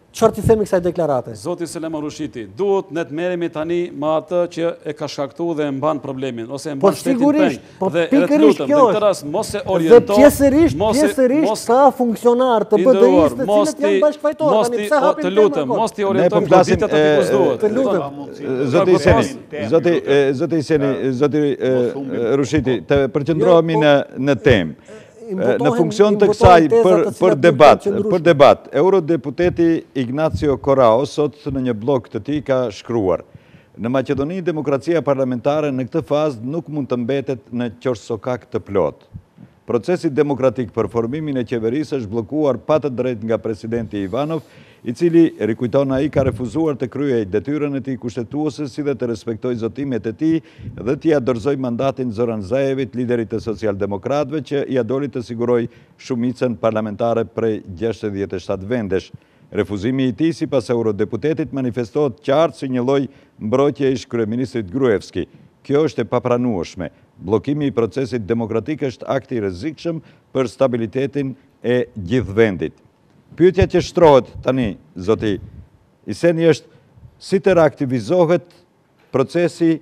Çfarë ti themi kësaj deklarate? Zoti Selaman Rushiti, duhet ne të merremi tani me atë që e ka shkaktuar dhe e mban problemin ose e mban shtetin sigurisht, peng. po Dhe edhe të pikërisht lutem, kjo në këtë është. rast mos e Dhe oriento, pjesërisht, mos e- pjesërisht mos- ka funksionar të B D I-s të mos cilët janë ti- bashkëfajtorë. mos Tani ti- pse o, hapim të temën lutem, kot? mos ti Ne po orientojmë flasim, goditat aty ku e, s'duhet. Të lutem. Zoti Iseni, Tem, zoti lutem. e, zoti Iseni, zoti e, humbim. Rushiti, të përqendrohemi Jo, po- në në temë. Imbotohen- Në funksion të imbotohen kësaj teza për të cilat për nuk debat, kanë qëndrueshme. për debat, eurodeputeti Ignacio Corrao sot në një blog të tij ka shkruar: në Maqedoni demokracia parlamentare në këtë fazë nuk mund të mbetet në qorsokak të plot. Procesi demokratik për formimin e qeverisë është bllokuar pa të drejtë nga presidenti Ivanov, i cili, rikujton ai, ka refuzuar të kryej detyrën e tij kushtetuese si dhe të respektojë zotimet e tij dhe t'i ia dorëzoj mandatin Zoran Zaevit, liderit të socialdemokratëve, që ia doli të siguroj shumicën parlamentare prej gjashtëdhjetë e shtatë vendesh. Refuzimi i tij sipas eurodeputetit manifestohet qartë si një lloj mbrojtje ish kryeministrit Gruevski. Kjo është e papranueshme. Bllokimi i procesit demokratik është akti i rrezikshëm për stabilitetin e gjithë vendit. Pyetja që shtrohet tani, zoti Iseni, është si të reaktivizohet procesi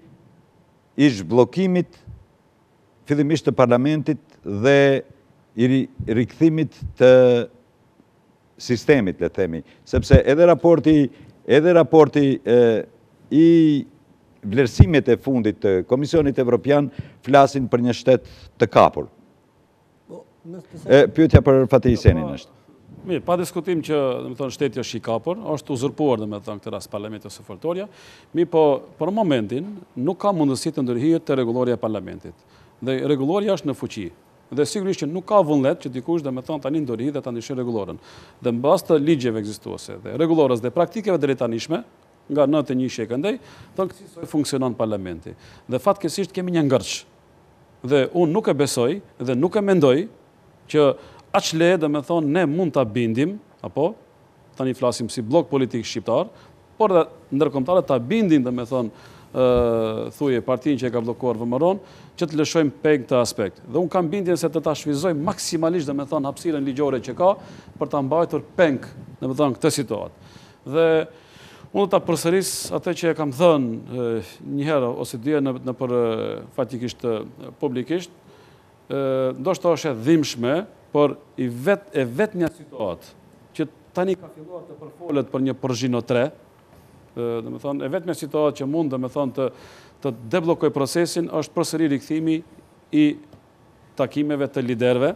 i zhbllokimit fillimisht të parlamentit dhe i ri- rikthimit të sistemit, le të themi, sepse edhe raporti edhe raporti e, i vlerësimit e fundit të Komisionit Evropian flasin për një shtet të kapur. Po, nëse- E, pyetja për Fatih Isenin është. Mirë, pa diskutim që dhe me thonë, shteti është i kapur, është uzurpuar dhe me thonë këtë rast parlamenti ose fortoria, mi po për momentin nuk ka mundësi të ndërhihet të rregulloria e parlamentit. Dhe rregulloria është në fuqi. Dhe sigurisht që nuk ka vullnet që dikush dhe me thonë tani ndërhihet dhe ta ndryshojë rregullorën. Dhe mbas të ligjeve ekzistuese dhe rregullorës dhe praktikeve drejtanishme, nga nëntë e një shekë ndaj, thonë si soi funksionon parlamenti. Dhe fatkeqësisht kemi një ngërç. Dhe unë nuk e besoj dhe nuk e mendoj që aq le dhe me thonë ne mund të bindim, apo, tani flasim si blok politik shqiptar, por dhe ndërkombëtarët të bindin dhe me thonë uh, thuje partinë që e ka blokuar V M R-on, që të lëshojmë peng këtë aspekt. Dhe unë kam bindjen se të ta shfrytëzojmë maksimalisht dhe me thonë hapësirën ligjore që ka për ta mbajtur peng dhe me thonë këtë situatë. Dhe unë do ta përsëris atë që e kam thënë një herë ose dy herë në, në për fatikisht publikisht, ndoshta është e dhimbshme, por i vet e vetmja situatë që tani ka filluar të përfolet për një Porzhino tre, dhe me thonë, e vetmja situatë që mund dhe me thonë të, të deblokoj procesin është përsëri rikthimi i takimeve të liderëve,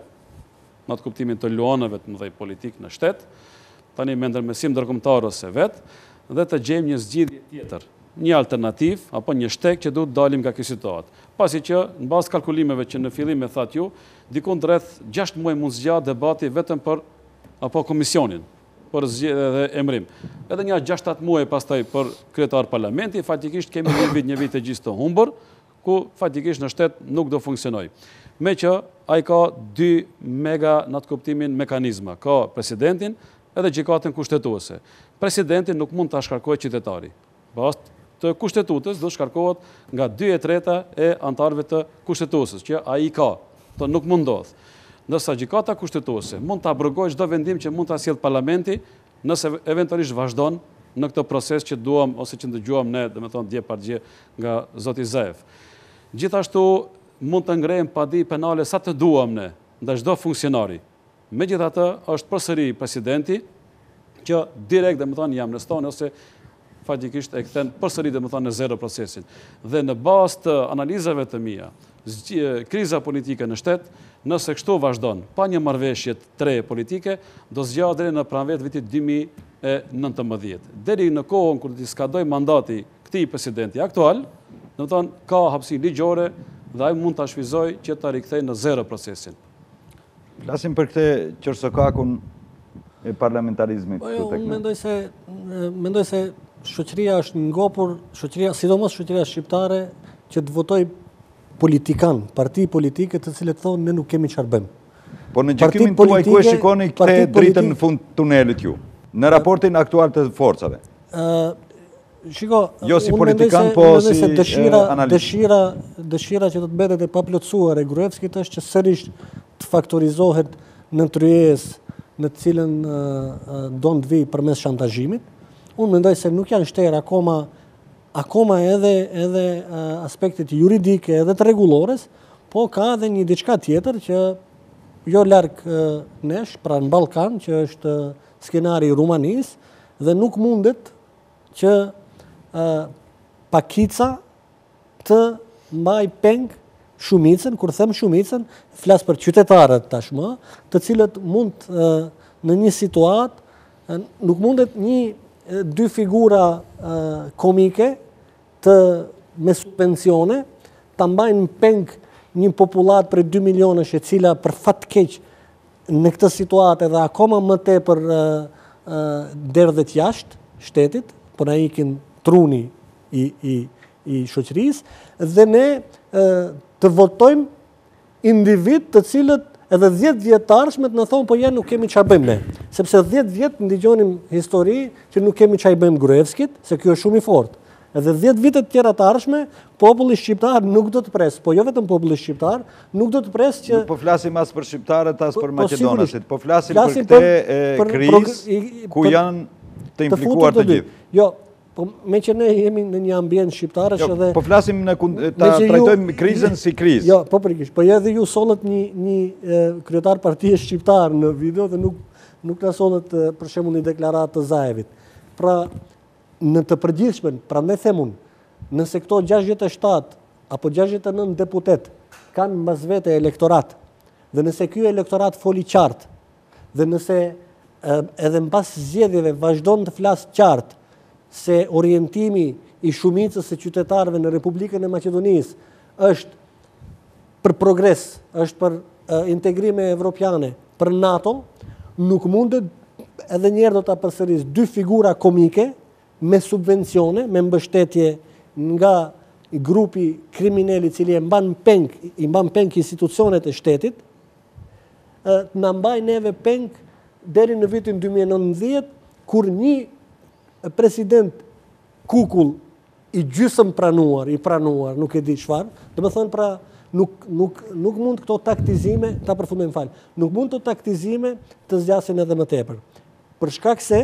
në atë kuptimin të luanëve të mëdhej politik në shtet, tani me ndërmjetim ndërkombëtar ose vet, dhe të gjejmë një zgjidhje tjetër, një alternativ apo një shtek që duhet dalim nga kjo situatë. Pasi që në bazë kalkulimeve që në fillim e thatë ju, dikun rreth gjashtë muaj mund zgjat debati vetëm për apo komisionin për zgjedhje dhe emrim. Edhe një gjashtë atë muaj pastaj për kryetar parlamenti, faktikisht kemi një vit një vit e gjithë të humbur, ku faktikisht në shtet nuk do funksionoj. Me që ai ka dy mega në atë kuptimin mekanizma, ka presidentin edhe gjykatën kushtetuese. Presidenti nuk mund ta shkarkojë qytetari. Bazë të kushtetutës do shkarkohet nga dy e treta e antarëve të kushtetuesës, që ai ka, të nuk mund ndodh. Ndërsa gjykata kushtetuese mund të abrogojë çdo vendim që mund ta sjellë parlamenti, nëse eventualisht vazhdon në këtë proces që duam ose që ndëgjuam ne, domethënë dje pargje nga zoti Zaev. Gjithashtu mund të ngrejmë padi penale sa të duam ne ndaj çdo funksionari. Megjithatë është përsëri presidenti që direkt domethënë i amneston ose faktikisht e kthen përsëri domethënë në zero procesin. Dhe në bazë të analizave të mia, kriza politike në shtet, nëse kështu vazhdon, pa një marrëveshje të re politike, do zgjahet deri në pranvet vitit dy mijë e nëntëmbëdhjetë. Deri në kohën kur të skadoj mandati këtij presidenti aktual, domethënë ka hapësirë ligjore dhe ai mund ta shfrytëzojë që ta rikthejë në zero procesin. Flasim për këtë qorsokakun e parlamentarizmit. Po jo, unë mendoj se mendoj se shoqëria është ngopur, shoqëria, sidomos shoqëria shqiptare që të votoj politikan, parti politike të cilët thonë ne nuk kemi çfarë bëjmë. Po në gjykimin tuaj ku e shikoni këtë dritën në fund tunelit ju, në raportin aktual të forcave? Ë, shiko, jo si unë mendoj politikan, se- po mendoj si se dëshira, e, analist. dëshira, dëshira që do të mbetet e paplotësuar e Gruevskit është që sërish të faktorizohet në ndryjes në të cilën do të vi përmes shantazhimit. Unë mendoj se nuk janë shterë akoma akoma edhe edhe aspektet juridike edhe të rregullores, po ka edhe një diçka tjetër që jo larg nesh, pra në Ballkan, që është skenari i Rumanisë, dhe nuk mundet që pakica të mbaj peng shumicën, kur them shumicën, flas për qytetarët tashmë, të cilët mund në një situatë, nuk mundet një dy figura komike të me subvencione ta mbajnë peng një popullat për dy milionësh e cila për fat keq në këtë situatë edhe akoma më tepër derdhet jashtë shtetit, po na ikin truni i i i shoqërisë, dhe ne të votojmë individ të cilët edhe dhjetë vjetarshmet në thonë, po ja nuk kemi çfarë bëjmë ne. Sepse dhjetë vjet ndigjonim histori që nuk kemi çfarë bëjmë Gruevskit, se kjo është shumë i fortë. Edhe dhjetë vitet tjera të ardhshme, populli shqiptar nuk do të presë, po jo vetëm populli shqiptar, nuk do të presë që... Nuk po flasim as për shqiptarët, as për po, maqedonasit, po flasim, flasim për këte për- krizë ku për- janë të futur implikuar të dy. gjithë. Jo, po me që ne jemi në një ambient shqiptarësh Jo, edhe... po flasim në kund- ta me që ju- trajtojmë krizën si krizë. Jo, po përgjithësisht, po edhe ju sollët një një e, kryetar partie shqiptar në video dhe nuk nuk na sollët e, për shembull një deklaratë të Zaevit. Pra në të përgjithshmen, prandaj them unë, nëse këto gjashtëdhjetë e shtatë apo gjashtëdhjetë e nëntë deputet kanë mbas vete elektorat, dhe nëse ky elektorat foli qartë, dhe nëse e, edhe mbas zgjedhjeve vazhdon të flasë qartë se orientimi i shumicës së qytetarëve në Republikën e Maqedonisë është për progres, është për uh, integrime evropiane, për NATO, nuk mundet edhe njerë do të përsëris dy figura komike me subvencione, me mbështetje nga grupi kriminali i cili e mban peng, i mban peng institucionet e shtetit, uh, na mbaj neve peng deri në vitin dy mijë e nëntëdhjetë, kur një president kukull i gjysëm pranuar, i pranuar, nuk e di çfarë, do të thonë pra nuk nuk nuk mund këto taktizime ta përfundojmë fal. Nuk mund të taktizime të zgjasin edhe më tepër. Për shkak se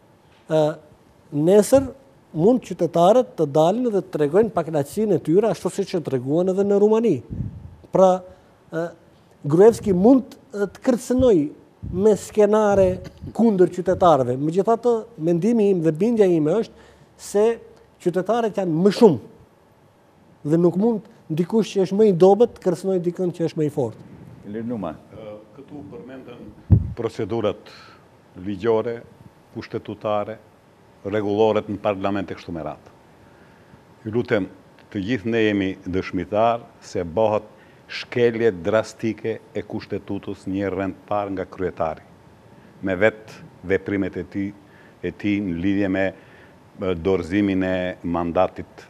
ë nesër mund qytetarët të dalin dhe të tregojnë pakënaqësinë e tyre ashtu siç e treguan edhe në Rumani. Pra ë Gruevski mund të kërcënojë me skenare kundër qytetarëve. Megjithatë, mendimi im dhe bindja ime është se qytetarët janë më shumë dhe nuk mund dikush që është më i dobët të kërcënojë dikën që është më i fortë. Ilir Numan. Këtu përmendën procedurat ligjore, kushtetuetare, rregullore në parlament e kështu me radhë. Ju lutem, të gjithë ne jemi dëshmitar se bëhet shkelje drastike e kushtetutës një rend parë nga kryetari, me vetë veprimet e tij e tij në lidhje me dorëzimin e mandatit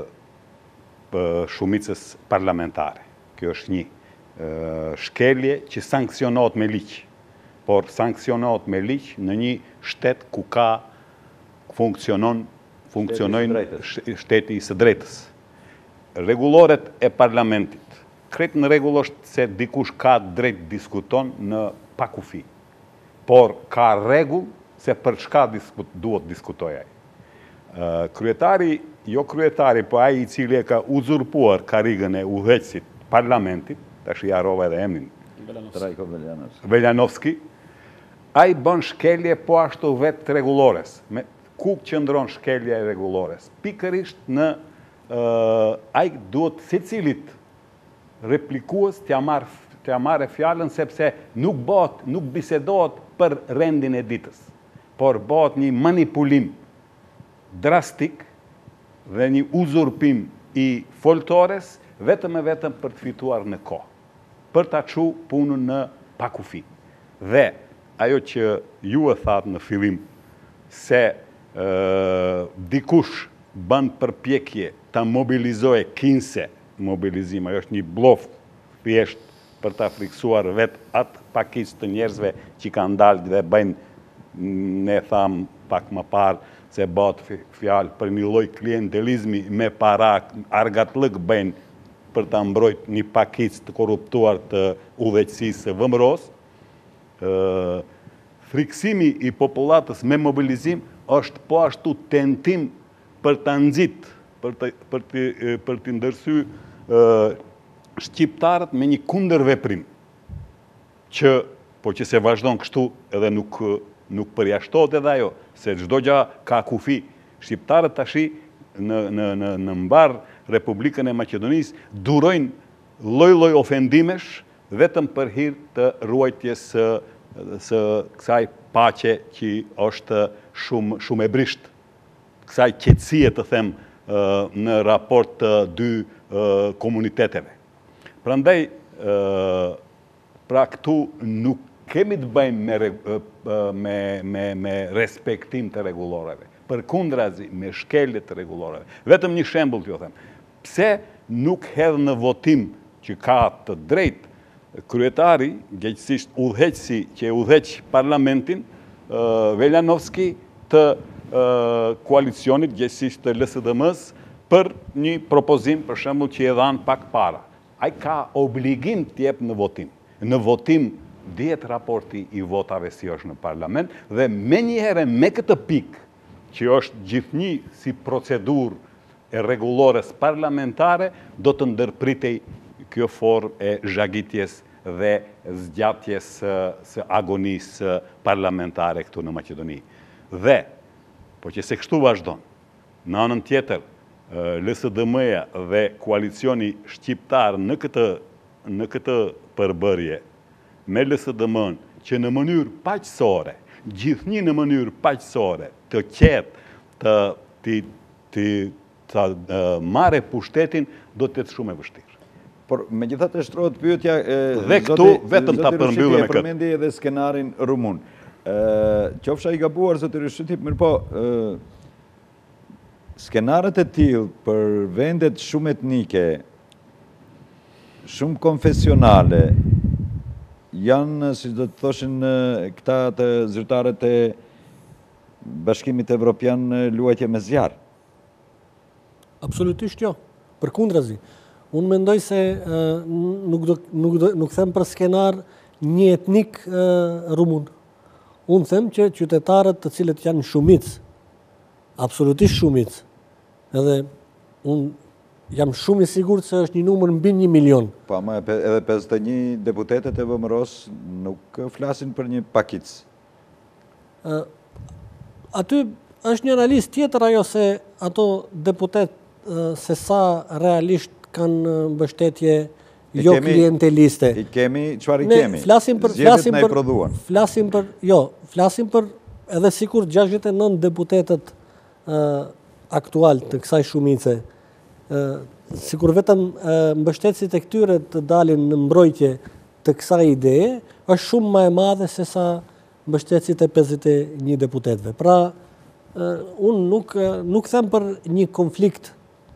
shumicës parlamentare. Kjo është një shkelje që sankcionohet me ligj, por sankcionohet me ligj në një shtet ku ka funksionon funksionojnë shteti i së drejtës. Rregulloret e parlamentit. Kretë në rregull është se dikush ka drejt diskuton në pakufi. Por ka rregull se për çka duhet diskutojë ai. Kryetari, jo kryetari, po ai i cili e ka uzurpuar karigën e udhëheqësit parlamentit, tash i harrova edhe emrin, Trajko Veljanovski. Veljanovski, ai bën shkelje po ashtu vetë rregullores. Me ku qëndron shkelja e rregullores? Pikërisht në uh, ai duhet secilit replikues t'ja marrë t'ja marrë fjalën, sepse nuk bëhet, nuk bisedohet për rendin e ditës, por bëhet një manipulim drastik dhe një uzurpim i foltores vetëm e vetëm për të fituar në kohë, për ta çu punën në pakufi. Dhe ajo që ju e thatë në fillim se e, dikush bën përpjekje ta mobilizojë kinse mobilizim, ajo është një blof thjesht për ta friksuar vetë atë pakicë të njerëzve që kanë dalë dhe bëjnë, ne tham pak më parë se bëhet fjalë për një lloj klientelizmi me para, argatllëk bëjnë për ta mbrojtur një pakicë të korruptuar të udhëheqësisë së vëmëros. Ë friksimi i popullatës me mobilizim është po ashtu tentim për të nxit, për të për të për të ndërsy shqiptarët me një kundërveprim që po që se vazhdon kështu edhe nuk nuk përjashtohet edhe ajo, se çdo gjë ka kufi. Shqiptarët tashi në në në në mbar Republikën e Maqedonisë durojnë lloj-lloj ofendimesh vetëm për hir të ruajtjes së së kësaj paqe që është shumë shumë e brisht, kësaj qetësie të them në raport të dy komuniteteve. Prandaj pra këtu nuk kemi të bëjmë me, me, me, me respektim të rregulloreve, përkundrazi me shkelje të rregulloreve. Vetëm një shembull t'ju them. Pse nuk hedh në votim që ka të drejtë kryetari, gjithësisht udhëheqësi që e udhëheq parlamentin, Veljanovski, të koalicionit, gjithësisht të L S D M-s, për një propozim, për shembull, që e dhanë pak para. Ai ka obligim të jep në votim. Në votim dihet raporti i votave si është në parlament, dhe me njëherë me këtë pikë, që është gjithnjë si procedurë e rregullores parlamentare, do të ndërpritej kjo formë e zhagitjes dhe zgjatjes së agonisë parlamentare këtu në Maqedoni. Dhe, po që se kështu vazhdon, në anën tjetër, L S D M-ja dhe koalicioni shqiptar në këtë, në këtë përbërje me L S D M-n, që në mënyrë paqësore, gjithnjë në mënyrë paqësore, të qetë, të, të, të, të, të marrë pushtetin, do të jetë shumë e vështirë. Por me gjithat e shtrohet pyetja... Dhe këtu vetëm ta përmbyllëm me këtë. Përmendi edhe skenarin rumun. Qofsha i gabuar, zoti Rishiti, mirë po, skenarët e tillë për vendet shumë etnike, shumë konfesionale, janë, si do të thoshin këta të zyrtarët e Bashkimit Evropian, luajtje me zjarr? Absolutisht jo, përkundrazi. Unë mendoj se nuk, do, nuk, do, nuk them për skenar një etnik rumun. Unë them që qytetarët të cilët janë shumicë, absolutisht shumicë, edhe unë jam shumë i sigurt se është një numër mbi një milion. Po, ama edhe pesëdhjetë e një deputetet e V M R-os nuk flasin për një pakicë. Aty është një analizë tjetër ajo se ato deputet se sa realisht kanë mbështetje jo klienteliste. I kemi, çfarë i kemi? Flasim për, flasim për, flasim për, jo, flasim për edhe sikur gjashtëdhjetë e nëntë deputetët uh, aktual të kësaj shumice, uh, sikur vetëm uh, mbështetësit e këtyre të dalin në mbrojtje të kësaj ideje, është shumë më e madhe se sa mbështetësit e pesëdhjetë e një deputetëve. Pra, uh, unë nuk, uh, nuk them për një konflikt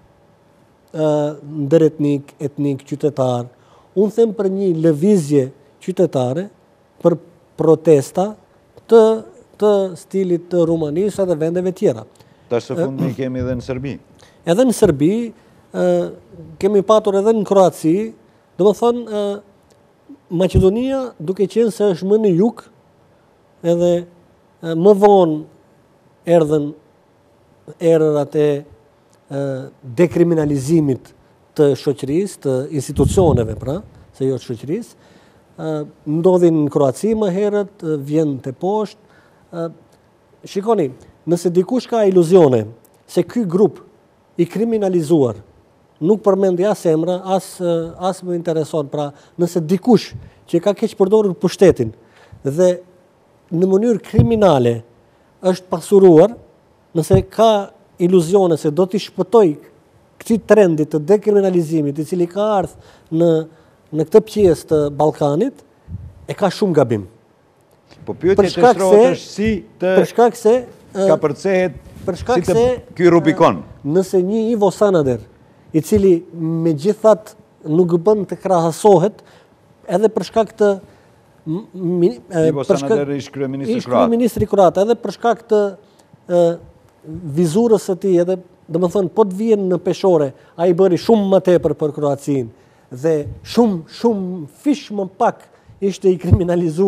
ndër etnik, etnik, qytetar. Unë them për një lëvizje qytetare për protesta të, të stilit të Rumanisë dhe vendeve tjera. Tash së fundmi kemi edhe në Serbi. Edhe në Serbi, kemi patur edhe në Kroaci, do më thonë, Maqedonia, duke qenë se është më në jug, edhe më vonë erdhen erërat e dekriminalizimit të shoqërisë, të institucioneve, pra, se jo të shoqërisë, ndodhin në Kroaci më herët, vjen të poshtë. Shikoni, nëse dikush ka iluzione se ky grup i kriminalizuar nuk përmendi as emra, as, as më intereson, pra, nëse dikush që ka keq përdorur pushtetin dhe në mënyrë kriminale është pasuruar, nëse ka iluzione se do t'i shpëtoj këti trendit të dekriminalizimit i cili ka ardhur në, në këtë pjesë të Ballkanit, e ka shumë gabim. Po pyetja e shtrohet është si të për shkak se ka përcehet për shkak si se ky Rubikon. Nëse një Ivo Sanader, i cili megjithatë nuk bën të krahasohet, edhe për shkak të Ivo Sanader ish kryeministri kroat. Kryeministri kroat, edhe për shkak të vizurës së tij, edhe do të thënë po të vjen në peshore, ai bëri shumë më tepër për Kroacinë dhe shumë shumë fish më pak ishte i kriminalizuar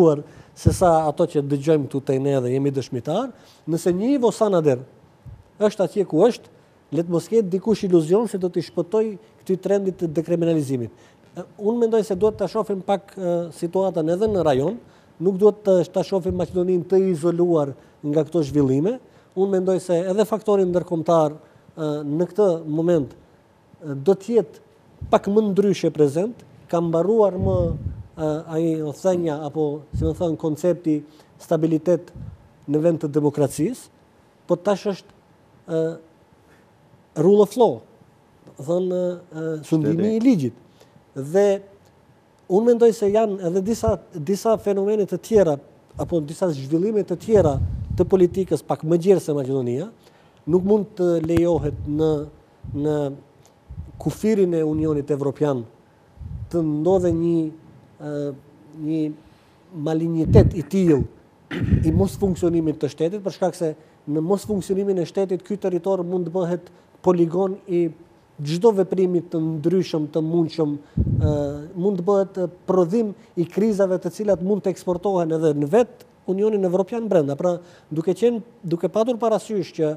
se sa ato që dëgjojmë këtu te ne dhe jemi dëshmitar, nëse një Ivo Sanader është atje ku është, le të mos ketë dikush iluzion se do t'i shpëtoj këtij trendit të dekriminalizimit. Unë mendoj se duhet ta shohim pak situatën edhe në rajon, nuk duhet të ta shohim Maqedoninë të izoluar nga këto zhvillime. Unë mendoj se edhe faktori ndërkombëtar në këtë moment do të jetë pak më ndryshe prezent, ka mbaruar më ai thënia apo si më thon koncepti stabilitet në vend të demokracisë, po tash është rule of law, thënë sundimi i ligjit. Dhe unë mendoj se janë edhe disa disa fenomene të tjera apo disa zhvillime të tjera të politikës pak më gjerë se Maqedonia, nuk mund të lejohet në në kufirin e Unionit Evropian të ndodhe një një malignitet i tillë i mos funksionimit të shtetit, për shkak se në mos funksionimin e shtetit ky territor mund të bëhet poligon i çdo veprimi të ndryshëm, të mundshëm, mund të bëhet prodhim i krizave të cilat mund të eksportohen edhe në vetë Unionin Evropian brenda. Pra, duke qenë, duke patur parasysh që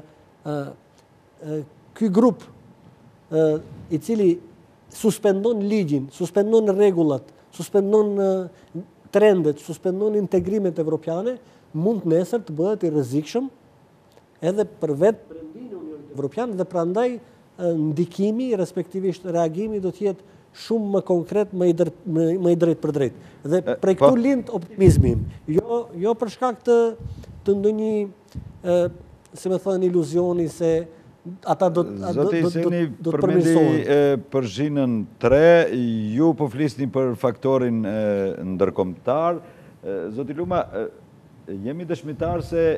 ky grup i cili suspendon ligjin, suspendon rregullat, suspendon trendet, suspendon integrimet evropiane, mund nesër të bëhet i rrezikshëm edhe për vetë brendinë e Unionit Evropian dhe prandaj ndikimi, respektivisht reagimi do të jetë shumë më konkret, më i drejt, më i drejt për drejt. Dhe prej këtu lind optimizmi im. Jo, jo për shkak të, të ndonjë, si më thënë, iluzioni se ata do të përmirësohen. Përmendi për zhinën tre, ju po flisni për faktorin ndërkombëtar. Zoti Luma, jemi dëshmitar se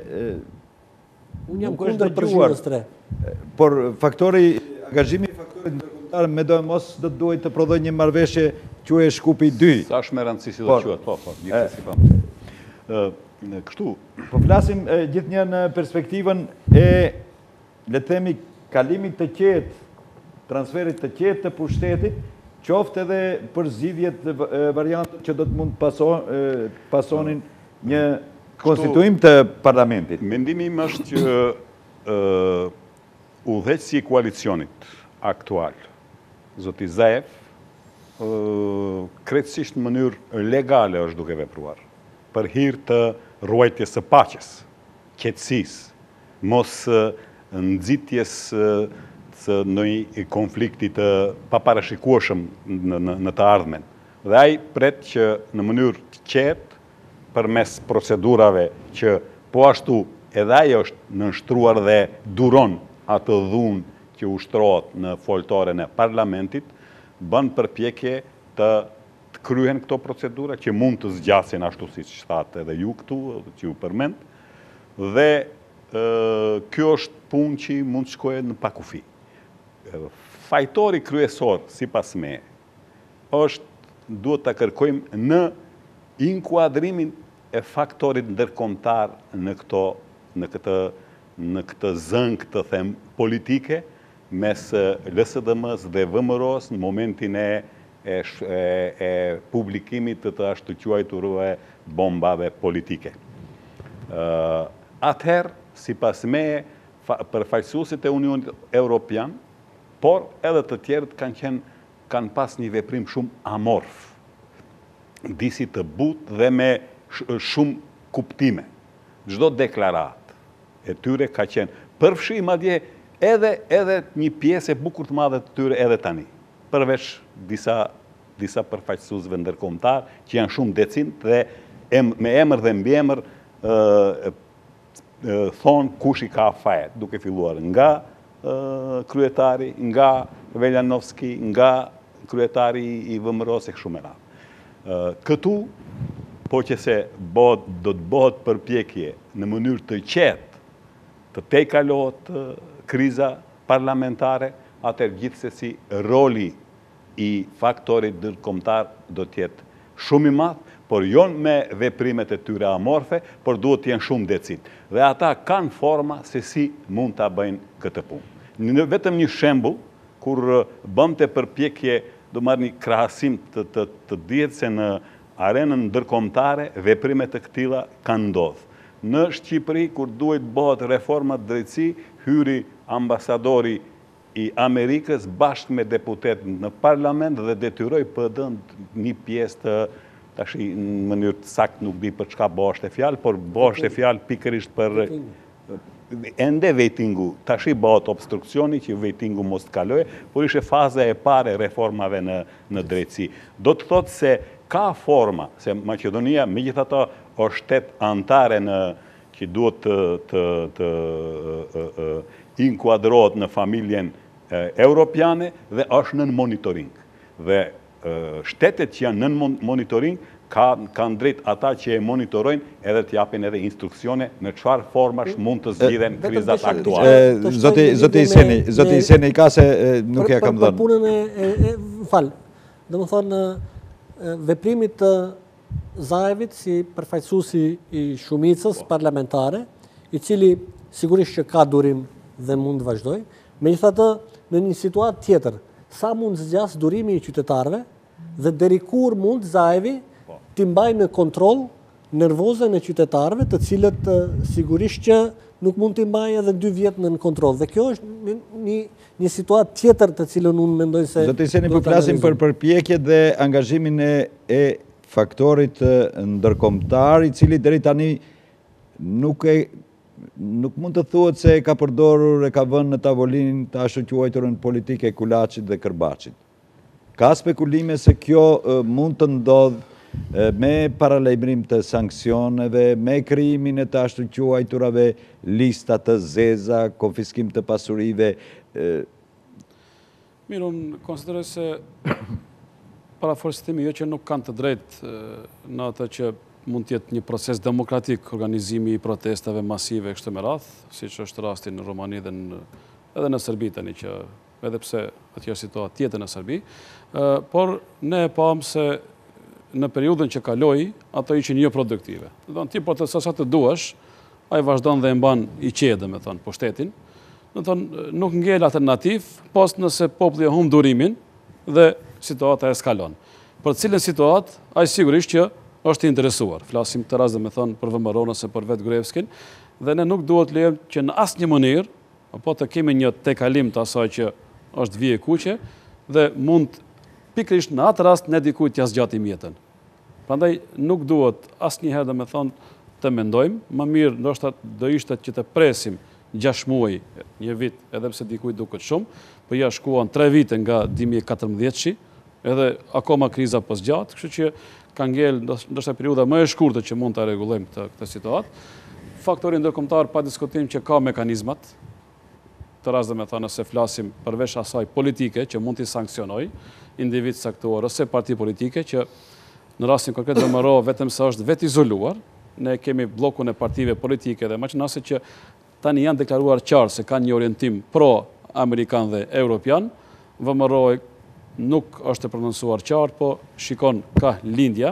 unë jam kundër për zhinës tre. Por faktori, angazhimi i faktorit ndërkombëtar me do mos do të duhet të prodhoj një marrëveshje quhej Shkupi dy. Sa është me rëndësi si do të quhet, po, po, gjithsesi po. Kështu. Po flasim gjithnjë në perspektivën e, le të themi, kalimit të qetë, transferit të qetë të pushtetit, qoftë edhe për zgjidhjet variantët që do të mund të pasonin një konstituim të parlamentit. Mendimi im është që udhëheqësi i koalicionit aktual, zoti Zaev, krejtësisht në mënyrë legale është duke vepruar, për hir të ruajtjes së paqes, qetësisë, mos nxitjes së ndonjë konflikti të paparashikueshëm në të ardhmen. Dhe ai pret që në mënyrë të qetë, përmes procedurave që po ashtu edhe ajo është nënshtruar dhe duron atë dhunë që ushtrohet në foltoren e parlamentit, bën përpjekje të kryhen këto procedura që mund të zgjasin ashtu siç thatë edhe ju këtu, që ju përmend, dhe kjo është punë që mund të shkojë në pakufi. Fajtori kryesor, sipas me, është duhet ta kërkojmë në inkuadrimin e faktorit ndërkombëtar në këto në këtë në këtë zënk të them politike mes L S D M-s dhe V M R-s në momentin e e, e publikimit të të ashtu quajturve bombave politike. Uh, Atëherë, sipas me, fa, përfaqësuesit e Unionit Evropian, por edhe të tjerët kanë qenë kanë pas një veprim shumë amorf, disi të butë dhe me shumë kuptime. Çdo deklarat e tyre ka qenë përfshi madje edhe edhe një pjesë e bukur të madhe të tyre edhe tani, përveç disa disa përfaqësuesve ndërkombëtar që janë shumë decint dhe em, me emër dhe mbiemër thonë kush i ka fajet, duke filluar nga e, kryetari, nga Veljanovski, nga kryetari i V M R-s e kështu me radhë. Këtu, po që se bod, do të bëhet përpjekje në mënyrë të qetë të tejkalohet kriza parlamentare, atëherë gjithsesi roli i faktorit ndërkombëtar do të jetë shumë i madh, por jo me veprimet e tyre amorfe, por duhet të jenë shumë decid. Dhe ata kanë forma se si mund ta bëjnë këtë punë. Në vetëm një shembull, kur bëmte përpjekje, do marrë një krahasim të, të, të dihet se në arenën ndërkombëtare veprime të këtilla kanë ndodhur. Në Shqipëri, kur duhet bëhet reforma drejtësi, hyri ambasadori i Amerikës bashkë me deputet në parlament dhe detyroi P D-n një pjesë të, tash në mënyrë të saktë nuk di për çka bëhej fjalë, por bëhej fjalë pikërisht për ende vejtingu, tash i bëhet obstruksioni që vejtingu mos të kalojë, por ishte faza e parë e reformave në në drejtësi. Do të thotë se ka forma, se Maqedonia megjithatë është shtet antare në që duhet të, të, të, të, të inkuadrohet në familjen e, europiane dhe është nën monitoring. Dhe e, shtetet që janë nën monitoring kanë ka drejt ata që e monitorojnë edhe të japin edhe instruksione në çfarë formash mund të zgjidhen krizat aktuale. Zoti Zoti Iseni, Zoti Iseni ka se nuk ja kam dhënë. Për punën e fal. Domethënë veprimit të Zaevit si përfaqësuesi i shumicës parlamentare, i cili sigurisht që ka durim dhe mund të vazhdojë. Megjithatë, në një situatë tjetër, sa mund zgjas durimi i qytetarëve dhe deri kur mund Zaevi t'i mbajë në kontroll nervozën e qytetarëve, të cilët sigurisht që nuk mund t'i mbajë edhe dy vjet në kontroll. Dhe kjo është një një situatë tjetër të cilën unë mendoj se do të iseni po flasim për përpjekjet dhe angazhimin e, e faktorit ndërkombëtar, i cili deri tani nuk e nuk mund të thuhet se e ka përdorur, e ka vënë në tavolinë të ashtu quajturën politike e Kulaçit dhe Kërbaçit. Ka spekulime se kjo uh, mund të ndodh uh, me paralajmërim të sanksioneve, me krijimin e të ashtu quajturave lista të zeza, konfiskim të pasurive. Uh, Mirë, unë konsideroj se paraforcitimi jo që nuk kanë të drejtë në atë që mund të jetë një proces demokratik, organizimi i protestave masive kështu me radhë, siç është rasti në Romani dhe në, edhe në Serbi tani, që edhe pse atje është situatë tjetër në Serbi, por ne e pam se në periudhën që kaloi, ato ishin jo produktive. Do të thonë ti proteston sa të duash, ai vazhdon dhe e mban i qedë, me thonë, pushtetin. Do të thonë nuk ngel alternativ, post nëse populli e humb durimin dhe situata eskalon. Për cilën situatë, ai sigurisht që është interesuar. Flasim të rast dhe me thonë për VMRO ose për vetë Gruevskin, dhe ne nuk duhet lejmë që në asnjë mënyrë, apo të kemi një tejkalim të asaj që është vije kuqe, dhe mund pikërisht në atë rast ne dikujt t'ia zgjatim jetën. Prandaj nuk duhet asnjëherë dhe me thonë të mendojmë, më mirë ndoshta do ishte që të presim gjashtë muaj, një vit, edhe pse dikujt duket shumë, po ja shkuan tre vite nga dy mijë e katërmbëdhjetë-shi, edhe akoma kriza po zgjat, kështu që ka ngel ndoshta periudha më e shkurtër që mund ta rregullojmë këtë këtë situatë. Faktori ndërkombëtar pa diskutim që ka mekanizmat, të rast dhe me thënë se flasim përveç asaj politike që mund t'i sankcionoj individ saktuar ose parti politike që në rastin konkret VMRO vetëm se është vetë izoluar, ne kemi bllokun e partive politike dhe maqinase që tani janë deklaruar qartë se kanë një orientim pro-amerikan dhe europian. VMRO nuk është e prononcuar qartë, po shikon ka lindja.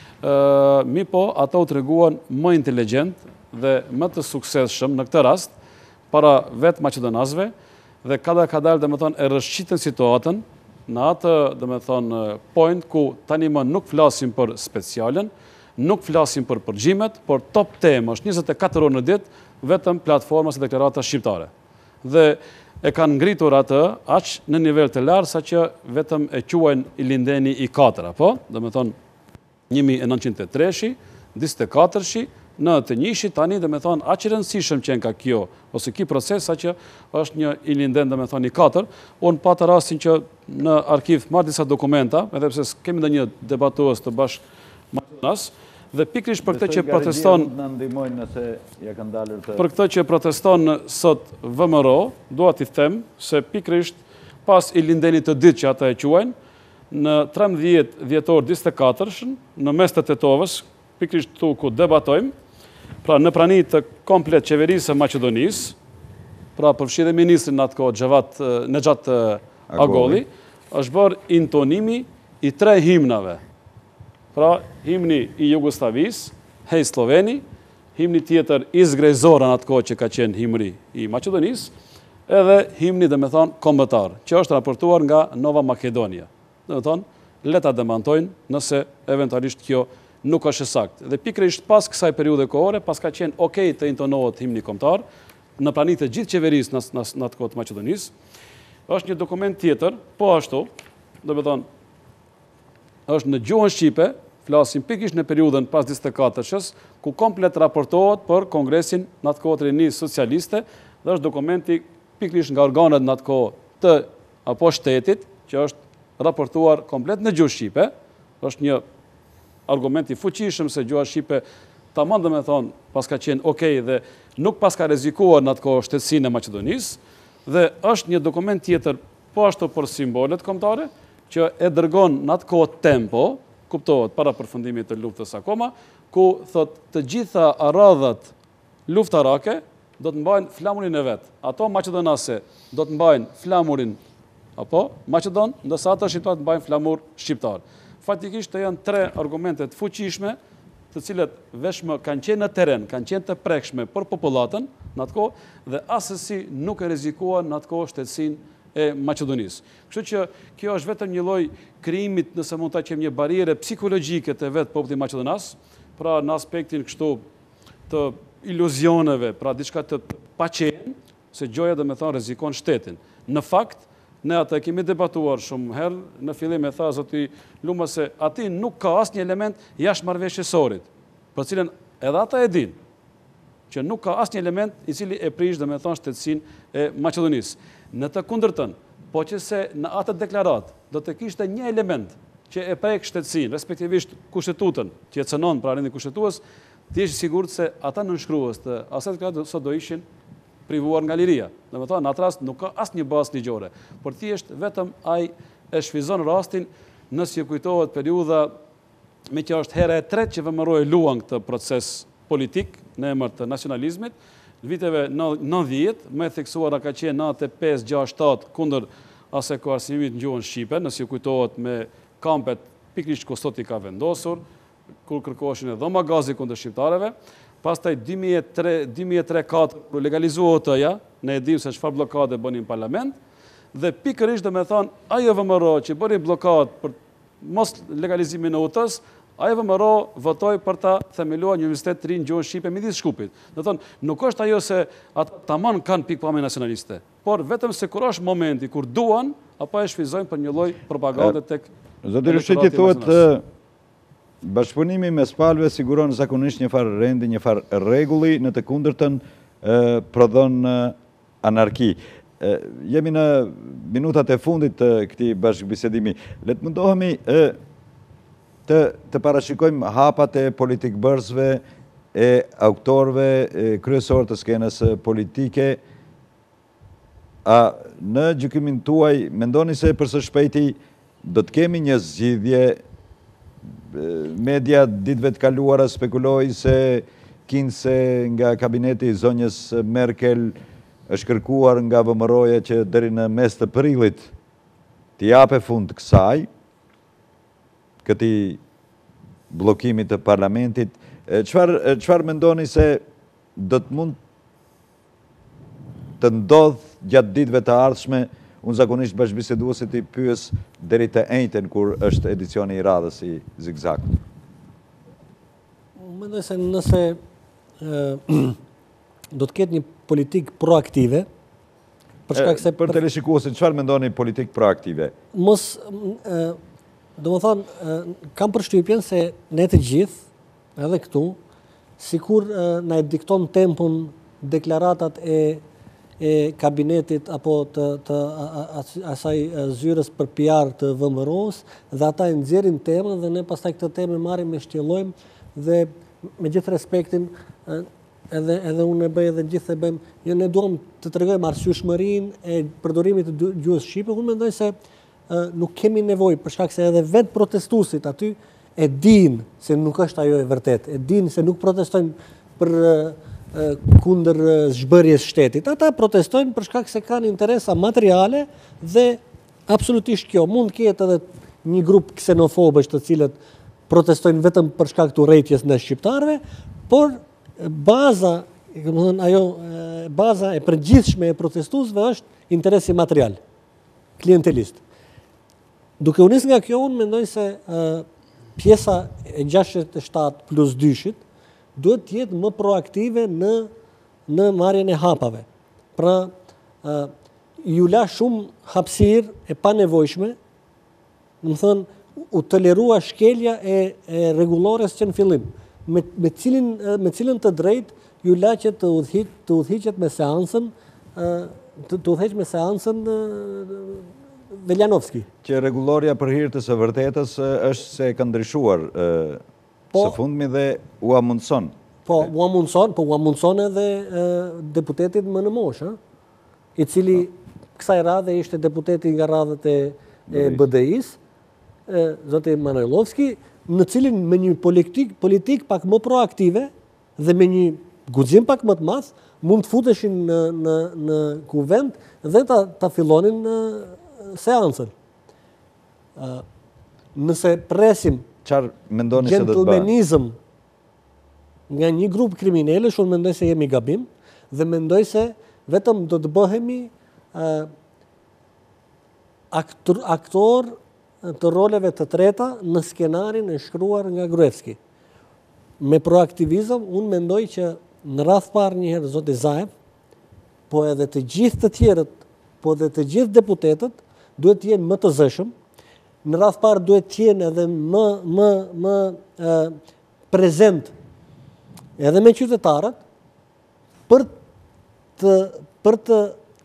Uh, mi po, ata u treguan më inteligjent dhe më të suksesshëm në këtë rast para vetë maqedonasve dhe kada ka dalë, domethënë, e rrëshqitën situatën në atë, domethënë, point ku tani më nuk flasim për specialen, nuk flasim për përgjimet, por top temë është njëzet e katër orë në ditë vetëm platforma së deklarata shqiptare. Dhe e kanë ngritur atë aq në nivel të lartë sa që vetëm e quajnë i lindeni i katër, apo? Domethënë një mijë e nëntëqind e tre-shi, njëzet e katër-shi, në të njëshi tani dhe me thonë aq i rëndësishëm që nga kjo, ose ki proces sa që është një i linden dhe me thonë i katër, unë pata rastin që në arkiv marrë disa dokumenta, edhe pse kemi dhe një debatues të bashkë Macedonas, dhe pikrish për këtë që proteston për këtë që proteston sot VMRO, dua t'i them se pikrisht pas i lindenit të ditë që ata e quajnë, në trembëdhjetë dhjetor njëzet e katër-shën, në mes të tetovës, pikrisht tu ku debatojmë, pra në prani të komplet qeverisë e Maqedonisë, pra përfshi dhe ministrin në atë kohë Xhavat Nexhat Agolli, është bërë intonimi i tre himnave. Pra himni i Jugosllavisë, Hej Sloveni, himni tjetër i Zgrejzora në atë kohë që ka qenë himri i Maqedonisë, edhe himni dhe me thonë kombëtar, që është raportuar nga Nova Makedonia. Dhe me thonë, le ta demantojnë nëse eventualisht kjo nuk është e saktë. Dhe pikërisht pas kësaj periudhe kohore, pas ka qenë okay të intonohet himni kombëtar në pranitë të gjithë qeverisë në, në, në atë kohë të Maqedonisë, është një dokument tjetër, po ashtu, do të thonë, është në gjuhën shqipe, flasim pikërisht në periudhën pas njëzet e katërshës, ku komplet raportohet për Kongresin në atë kohë të Rinisë Socialiste, dhe është dokumenti pikërisht nga organet në atë kohë të apo shtetit, që është raportuar komplet në gjuhë shqipe, është një argumenti fuqishëm se gjuha shqipe tamam dhe me thonë pas ka qenë okej dhe nuk pas ka rezikuar në atë kohë shtetësinë e Maqedonisë, dhe është një dokument tjetër po ashtu për simbolet kombëtare, që e dërgon në atë kohë tempo, kuptohet para përfundimit të luftës akoma, ku thot të gjitha radhat luftarake do të mbajnë flamurin e vet. Ato maqedonase do të mbajnë flamurin apo maqedon, ndërsa ato shqiptar të mbajnë flamur shqiptar. Faktikisht të janë tre argumente të fuqishme, të cilët veshmë kanë qenë në teren, kanë qenë të prekshme për popullatën në atë kohë dhe asesi nuk e rrezikuan në atë kohë shtetësinë e Maqedonisë. Kështu që kjo është vetëm një lloj krijimit, nëse mund ta quajmë një barriere psikologjike të vet popullit maqedonas, pra në aspektin kështu të iluzioneve, pra diçka të paqen, se gjoja do të thonë rrezikon shtetin. Në fakt, ne atë kemi debatuar shumë herë, në fillim e tha zoti Luma se aty nuk ka asnjë element jashtëmarrëveshjesorit, për cilën edhe ata e dinë që nuk ka asnjë element i cili e prish do të thonë shtetësinë e Maqedonisë. Në të kundërtën, po që se në atë deklarat do të kishte një element që e prek shtetësinë, respektivisht kushtetutën, që e cënon pra rendin kushtetues, ti je i sigurt se ata nënshkrues të asaj deklaratë sot do ishin privuar nga liria. Do të thonë në atë rast nuk ka asnjë bazë ligjore, por thjesht vetëm ai e shfryzon rastin nëse ju kujtohet periudha me që është hera e tretë që V M R-o e luan këtë proces politik në emër të nacionalizmit. Në viteve nëntëdhjetë, më e theksuara ka qenë nëntëdhjetë e pesë gjashtëdhjetë e shtatë kundër asaj koarsimit në gjuhën shqipe, nëse ju kujtohet me kampet pikërisht ku sot i ka vendosur, kur kërkoshin edhe magazi kundër shqiptarëve. Pastaj dy mijë e tre dy mijë e tre katër kur legalizohet O T A-ja, ne e dimë se çfarë bllokade bënin në parlament, dhe pikërisht do të thonë ajo V M R-o që bëri bllokadë për mos legalizimin e O T A-s, ajo V M R-o votoi për ta themeluar një universitet të ri në gjuhën shqipe midis Shkupit. Do thonë, nuk është ajo se ata tamam kanë pikpamje nacionaliste, por vetëm se kur është momenti kur duan, apo e shfryzojnë për një lloj propagande tek Zoti Rushiti thuhet bashkëpunimi mes palëve siguron zakonisht një farë rendi, një farë rregulli, në të kundërtën prodhon anarki. Jemi në minutat e fundit të këtij bashkëbisedimi. Le të mundohemi të, të parashikojmë hapat e politikbërzve, e auktorëve, kryesor të skenës politike. A në gjykimin tuaj, mendoni se për së shpejti do të kemi një zgjidhje? Media ditëve të kaluara spekuloi se kinse nga kabineti i zonjës Merkel është kërkuar nga V M R-oja që deri në mes të prillit të jape fund kësaj, këtij bllokimit të parlamentit. Çfarë çfarë mendoni se do të mund të ndodhë gjatë ditëve të ardhshme? Unë zakonisht bashkëbiseduesit i pyes deri të enjten kur është edicioni i radhës i Zigzag. Unë mendoj se nëse e, do të ketë një politikë proaktive, për shkak se për teleshikuesit, çfarë mendoni politikë proaktive? Mos, e, do të thonë, kam përshtypjen se ne të gjithë, edhe këtu, sikur e, na e dikton tempun deklaratat e e kabinetit apo të, të asaj zyrës për P R të V M R-os, dhe ata e nxjerrin temën dhe ne pastaj këtë temë marrim e shtjellojmë dhe me gjithë respektin edhe edhe unë e bëj edhe gjithë e bëjmë, jo ne duam të tregojmë arsyeshmërinë e përdorimit të gjuhës shqipe. Unë mendoj se nuk kemi nevojë, për shkak se edhe vetë protestuesit aty e dinë se nuk është ajo e vërtetë, e dinë se nuk protestojnë për kundër zhbërjes shtetit. Ata protestojnë për shkak se kanë interesa materiale dhe absolutisht kjo mund të ketë edhe një grup ksenofobësh të cilët protestojnë vetëm për shkak të urrëties ndaj shqiptarëve, por baza, domethënë ajo baza e përgjithshme e protestuesve është interesi material, klientelist. Duke u nis nga kjo, unë mendoj se uh, pjesa e gjashtëdhjetë e shtatë plus dyshit duhet të jetë më proaktive në në marrjen e hapave. Pra, uh, ju la shumë hapësirë e panevojshme, do të thënë, u tolerua shkelja e, e rregullores që në fillim, me, me, cilin, me cilën të drejt ju la që të udhëhiq, të udhëhiqet me seancën, të, të udhëheq me seancën Veljanovski. Që rregulloria për hir të së vërtetës është se ka ndryshuar po, së fundmi dhe u amundson. Po, u amundson, po u amundson edhe e, deputetit më në moshë, i cili kësaj radhe ishte deputeti nga radhët e, e B D I-s, zoti Manojlovski, në cilin me një politik, politik pak më proaktive dhe me një guxim pak më të madh mund të futeshin në, në, në kuvend dhe ta, ta fillonin në seancën. Nëse presim gentlemanizëm nga një grup kriminalësh, unë mendoj se jemi gabim dhe mendoj se vetëm do të bëhemi uh, aktor, aktor të roleve të treta në skenarin e shkruar nga Gruevski. Me proaktivizëm, unë mendoj që në radh parë njëherë zoti Zaev, po edhe të gjithë të tjerët, po edhe të gjithë deputetët, duhet të jenë më të zëshëm, në radh parë duhet të jenë edhe më, më, më e, prezent edhe me qytetarët, për të, për të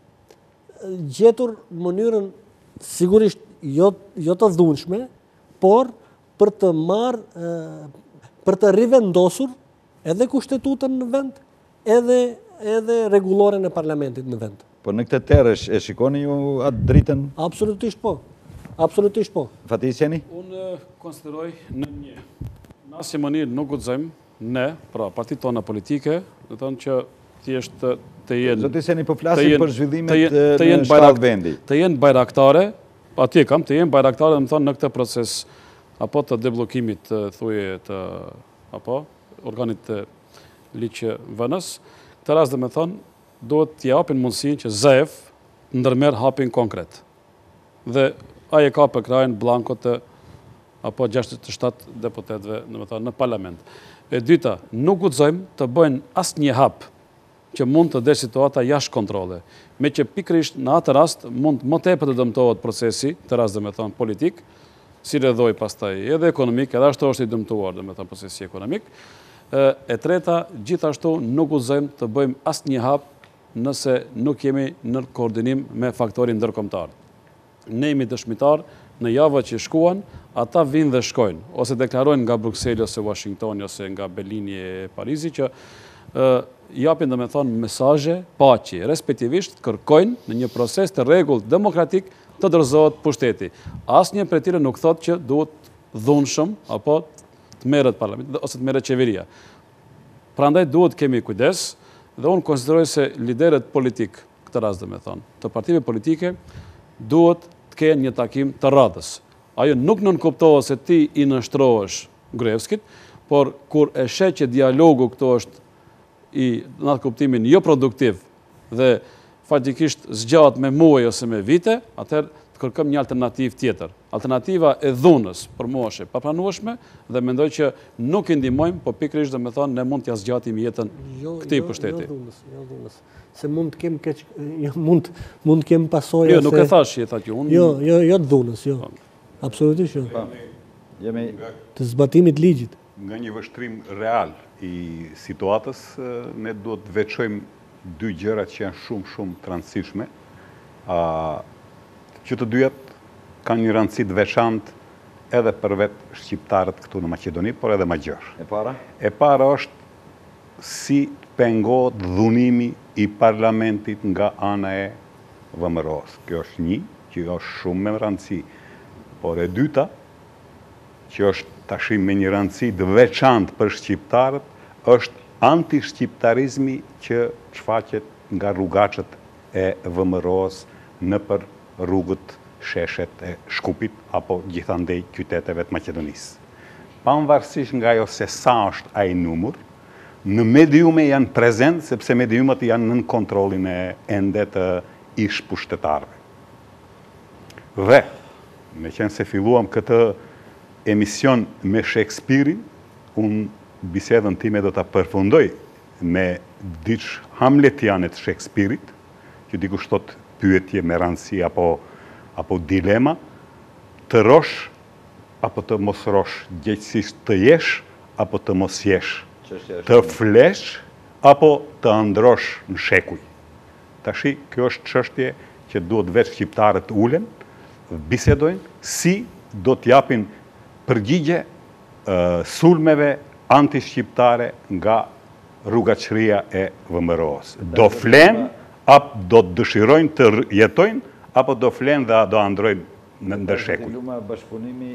gjetur mënyrën sigurisht jo, jo të dhunshme, por për të marrë, për të rivendosur edhe kushtetutën në vend, edhe, edhe rregulloren e parlamentit në vend. Po në këtë terë e shikoni ju atë dritën? Absolutisht po. Absolutisht po. Fatis jeni? Unë konsideroj në një. Në asnjë mënyrë nuk guxojmë ne, pra partitë tona politike, do të thonë që thjesht të jenë Zoti Seni, po flasim për zhvillimet në shkallë vendi. Të jenë bajraktare, atje kam, të jenë bajraktare, më thonë, në këtë proces apo të deblokimit thuje të apo organit të liqë vënës. Këtë rast dhe me thonë, duhet të japin mundësin që Zaev ndërmer hapin konkret. Dhe aje ka për krajnë blanko të apo gjashtëdhjetë e shtatë deputetëve në, thonë, në parlament. E dyta, nuk guxojmë të bëjnë asë një hap që mund të dhe situata jashtë kontrole. Me që pikrisht në atë rast mund më tepër të dëmtohet procesi, të rast dhe me thonë politik, si redhoj pastaj edhe ekonomik, edhe ashtu është i dëmtuar dhe me thonë procesi ekonomik. E treta, gjithashtu nuk guxojmë të bëjmë asë një hap nëse nuk jemi në koordinim me faktorin ndërkombëtar. Ne jemi dëshmitar në javët që shkuan, ata vinë dhe shkojnë, ose deklarojnë nga Bruxelles, ose Washington, ose nga Berlini e Parizi, që uh, japin dhe me thonë mesazhe paqe, respektivisht kërkojnë në një proces të rregullt demokratik të dorëzohet pushteti. Asnjë prej tyre nuk thotë që duhet dhunshëm apo të merret parlamenti ose të merret qeveria. Prandaj duhet kemi kujdes dhe unë konsideroj se liderët politik, këtë rast dhe me thonë, të partive politike duhet të kenë një takim të radhës. Ajo nuk nënkuptohet se ti i nështrohesh Gruevskit, por kur e sheh që dialogu këto është i në atë kuptimin jo produktiv dhe faktikisht zgjat me muaj ose me vite, atëherë të kërkëm një alternativë tjetër. Alternativa e dhunës për mua është e papranueshme dhe mendoj që nuk i ndihmojmë, po pikërisht dhe me thonë ne mund t'ja zgjatim jetën jo, këtij jo, pushteti. Jo dhunës, jo dhunës. Se mund të kem keq, jo, mund mund të kem pasojë. Jo, nuk se... e thash që thatë ju. Unë... Jo, jo, jo të dhunës, jo. Absolutisht jo. Jemi të zbatimit ligjit. Nga një vështrim real i situatës, ne duhet të veçojmë dy gjëra që janë shumë shumë të rëndësishme, a, që të dyjat kanë një rëndësi të veçantë edhe për vetë shqiptarët këtu në Maqedoni, por edhe më gjërë. E para? E para është si të pengohet dhunimi i parlamentit nga ana e V M R-s. Kjo është një, që është shumë me rëndësi. Por e dyta, që është tashim me një rëndësi të veçantë për shqiptarët, është anti-shqiptarizmi që shfaqet nga rrugaçët e V M R-s në për rrugët, sheshet e Shkupit apo gjithandej qyteteve të Maqedonisë. Pavarësisht nga ajo se sa është ai numër, në mediume janë prezent sepse mediumet janë nën kontrollin e ende të ish pushtetarëve. Dhe me qenë se filluam këtë emision me Shakespeare-in, unë bisedën time do ta përfundoj me diç hamletiane të Shakespeare-it, që dikush thot pyetje me rëndësi apo apo dilema, të rosh apo të mos rosh, gjejtësisht të jesh apo të mos jesh, të flesh apo të ndrosh në shekuj. Tashi, kjo është çështje që duhet vetë shqiptarët ulen, bisedojnë si do t'japin përgjigje uh, sulmeve anti-shqiptare nga rrugaqëria e V M R O-s. Do flen, apo do të dëshirojnë të jetojnë, apo do flen dhe do androjnë në ndër shekuj. Luma bashkëpunimi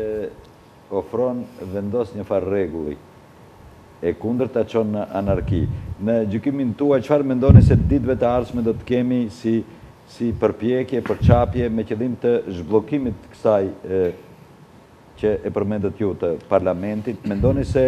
ofron vendos një farë rregulli. E kundër ta çon në anarki. Në gjykimin tuaj, çfarë mendoni se ditëve të ardhshme do të kemi si si përpjekje, përçapje me qëllim të zhbllokimit të kësaj e, që e përmendet ju të parlamentit? Mendoni se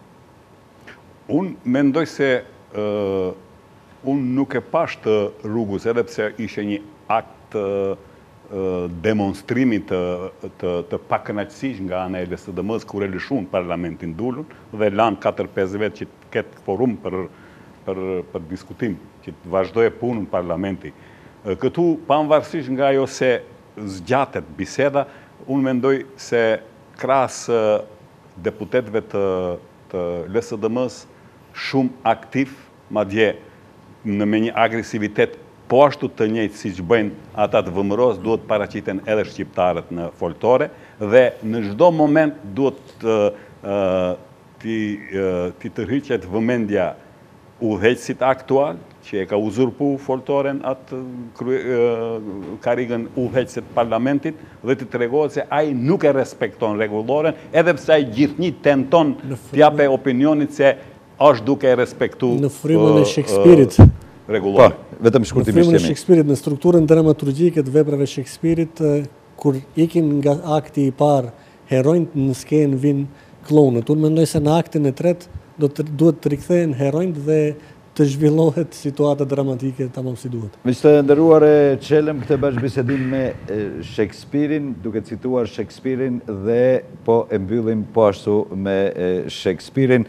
Unë mendoj se uh, unë nuk e pash të rrugës, edhe pse ishe një akt uh, demonstrimit të, të, të pakënaqësisht nga ana e L S D M-s kur e lëshuan parlamentin dulun dhe lanë katër pesë vjet që të ketë forum për, për, për diskutim, që të vazhdojë punën parlamenti. Këtu, pavarësisht nga ajo se zgjatet biseda, unë mendoj se krahas deputetëve të, të L S D M-s shumë aktiv, madje në me një agresivitet po ashtu të njëjtë si që bëjnë ata të V M R O-s, duhet paraqiten edhe shqiptarët në foltore dhe në çdo moment duhet uh, t'i tërhiqet vëmendja udhëheqësit aktual, që e ka uzurpu foltoren atë uh, karigën udhëheqësit parlamentit dhe t'i tregohet se ai nuk e respekton rregulloren, edhe pse ai gjithnjë tenton t'jape opinionit se është duke e respektu në frymën e Shakespeare-it. Rregulloren. Vetëm shkurtimisht Në frymën e Shakespeare-it, në strukturën dramaturgjike të veprave Shakespeare-it, kur ikin nga akti i parë, heronjt në skenë vinë klonët. Unë mendoj se në aktin e tretë do të duhet të rikthehen heronjt dhe të zhvillohet situata dramatike tamam si duhet. Miq të nderuar, e çelëm këtë bashkëbisedim me Shakespeare-in, duke cituar Shakespeare-in dhe po e mbyllim po ashtu me Shakespeare-in.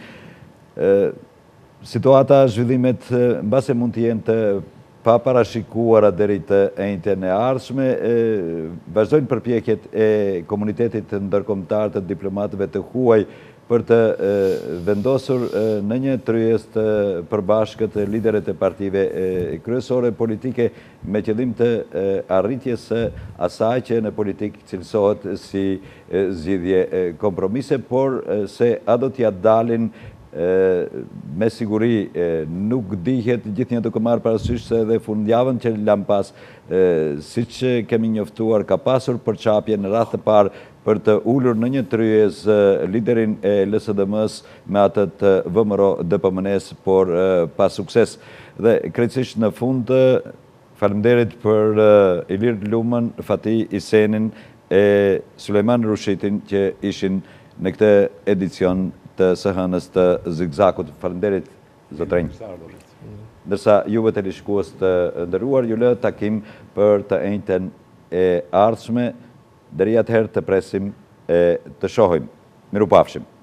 Situata, zhvillimet mbase mund të jenë të paparashikuara deri të enjten e ardhshme, vazhdojnë përpjekjet e komunitetit ndërkombëtar të diplomatëve të huaj për të vendosur në një tryez të përbashkët liderët e partive kryesore politike me qëllim të arritjes së asaj që në politikë cilësohet si zgjidhje kompromise, por se a do t'ja dalin me siguri nuk dihet, gjithnjë duke marrë parasysh se edhe fundjavën që lam pas, siç kemi njoftuar, ka pasur përçapje në radhë të parë për të ulur në një tryez liderin e L S D M-s me atë të V M R O D P M N-s, por pa sukses. Dhe krejtësisht në fund, faleminderit për Ilir Lumën, Fatih Isenin e Sulejman Rushitin që ishin në këtë edicion të së hënës të Zigzakut. Faleminderit, zotrinj. Ndërsa juve teleshikues të nderuar, ju lë takim për të enjten e ardhshme. Deri atëherë të presim e të shohim. Mirupafshim.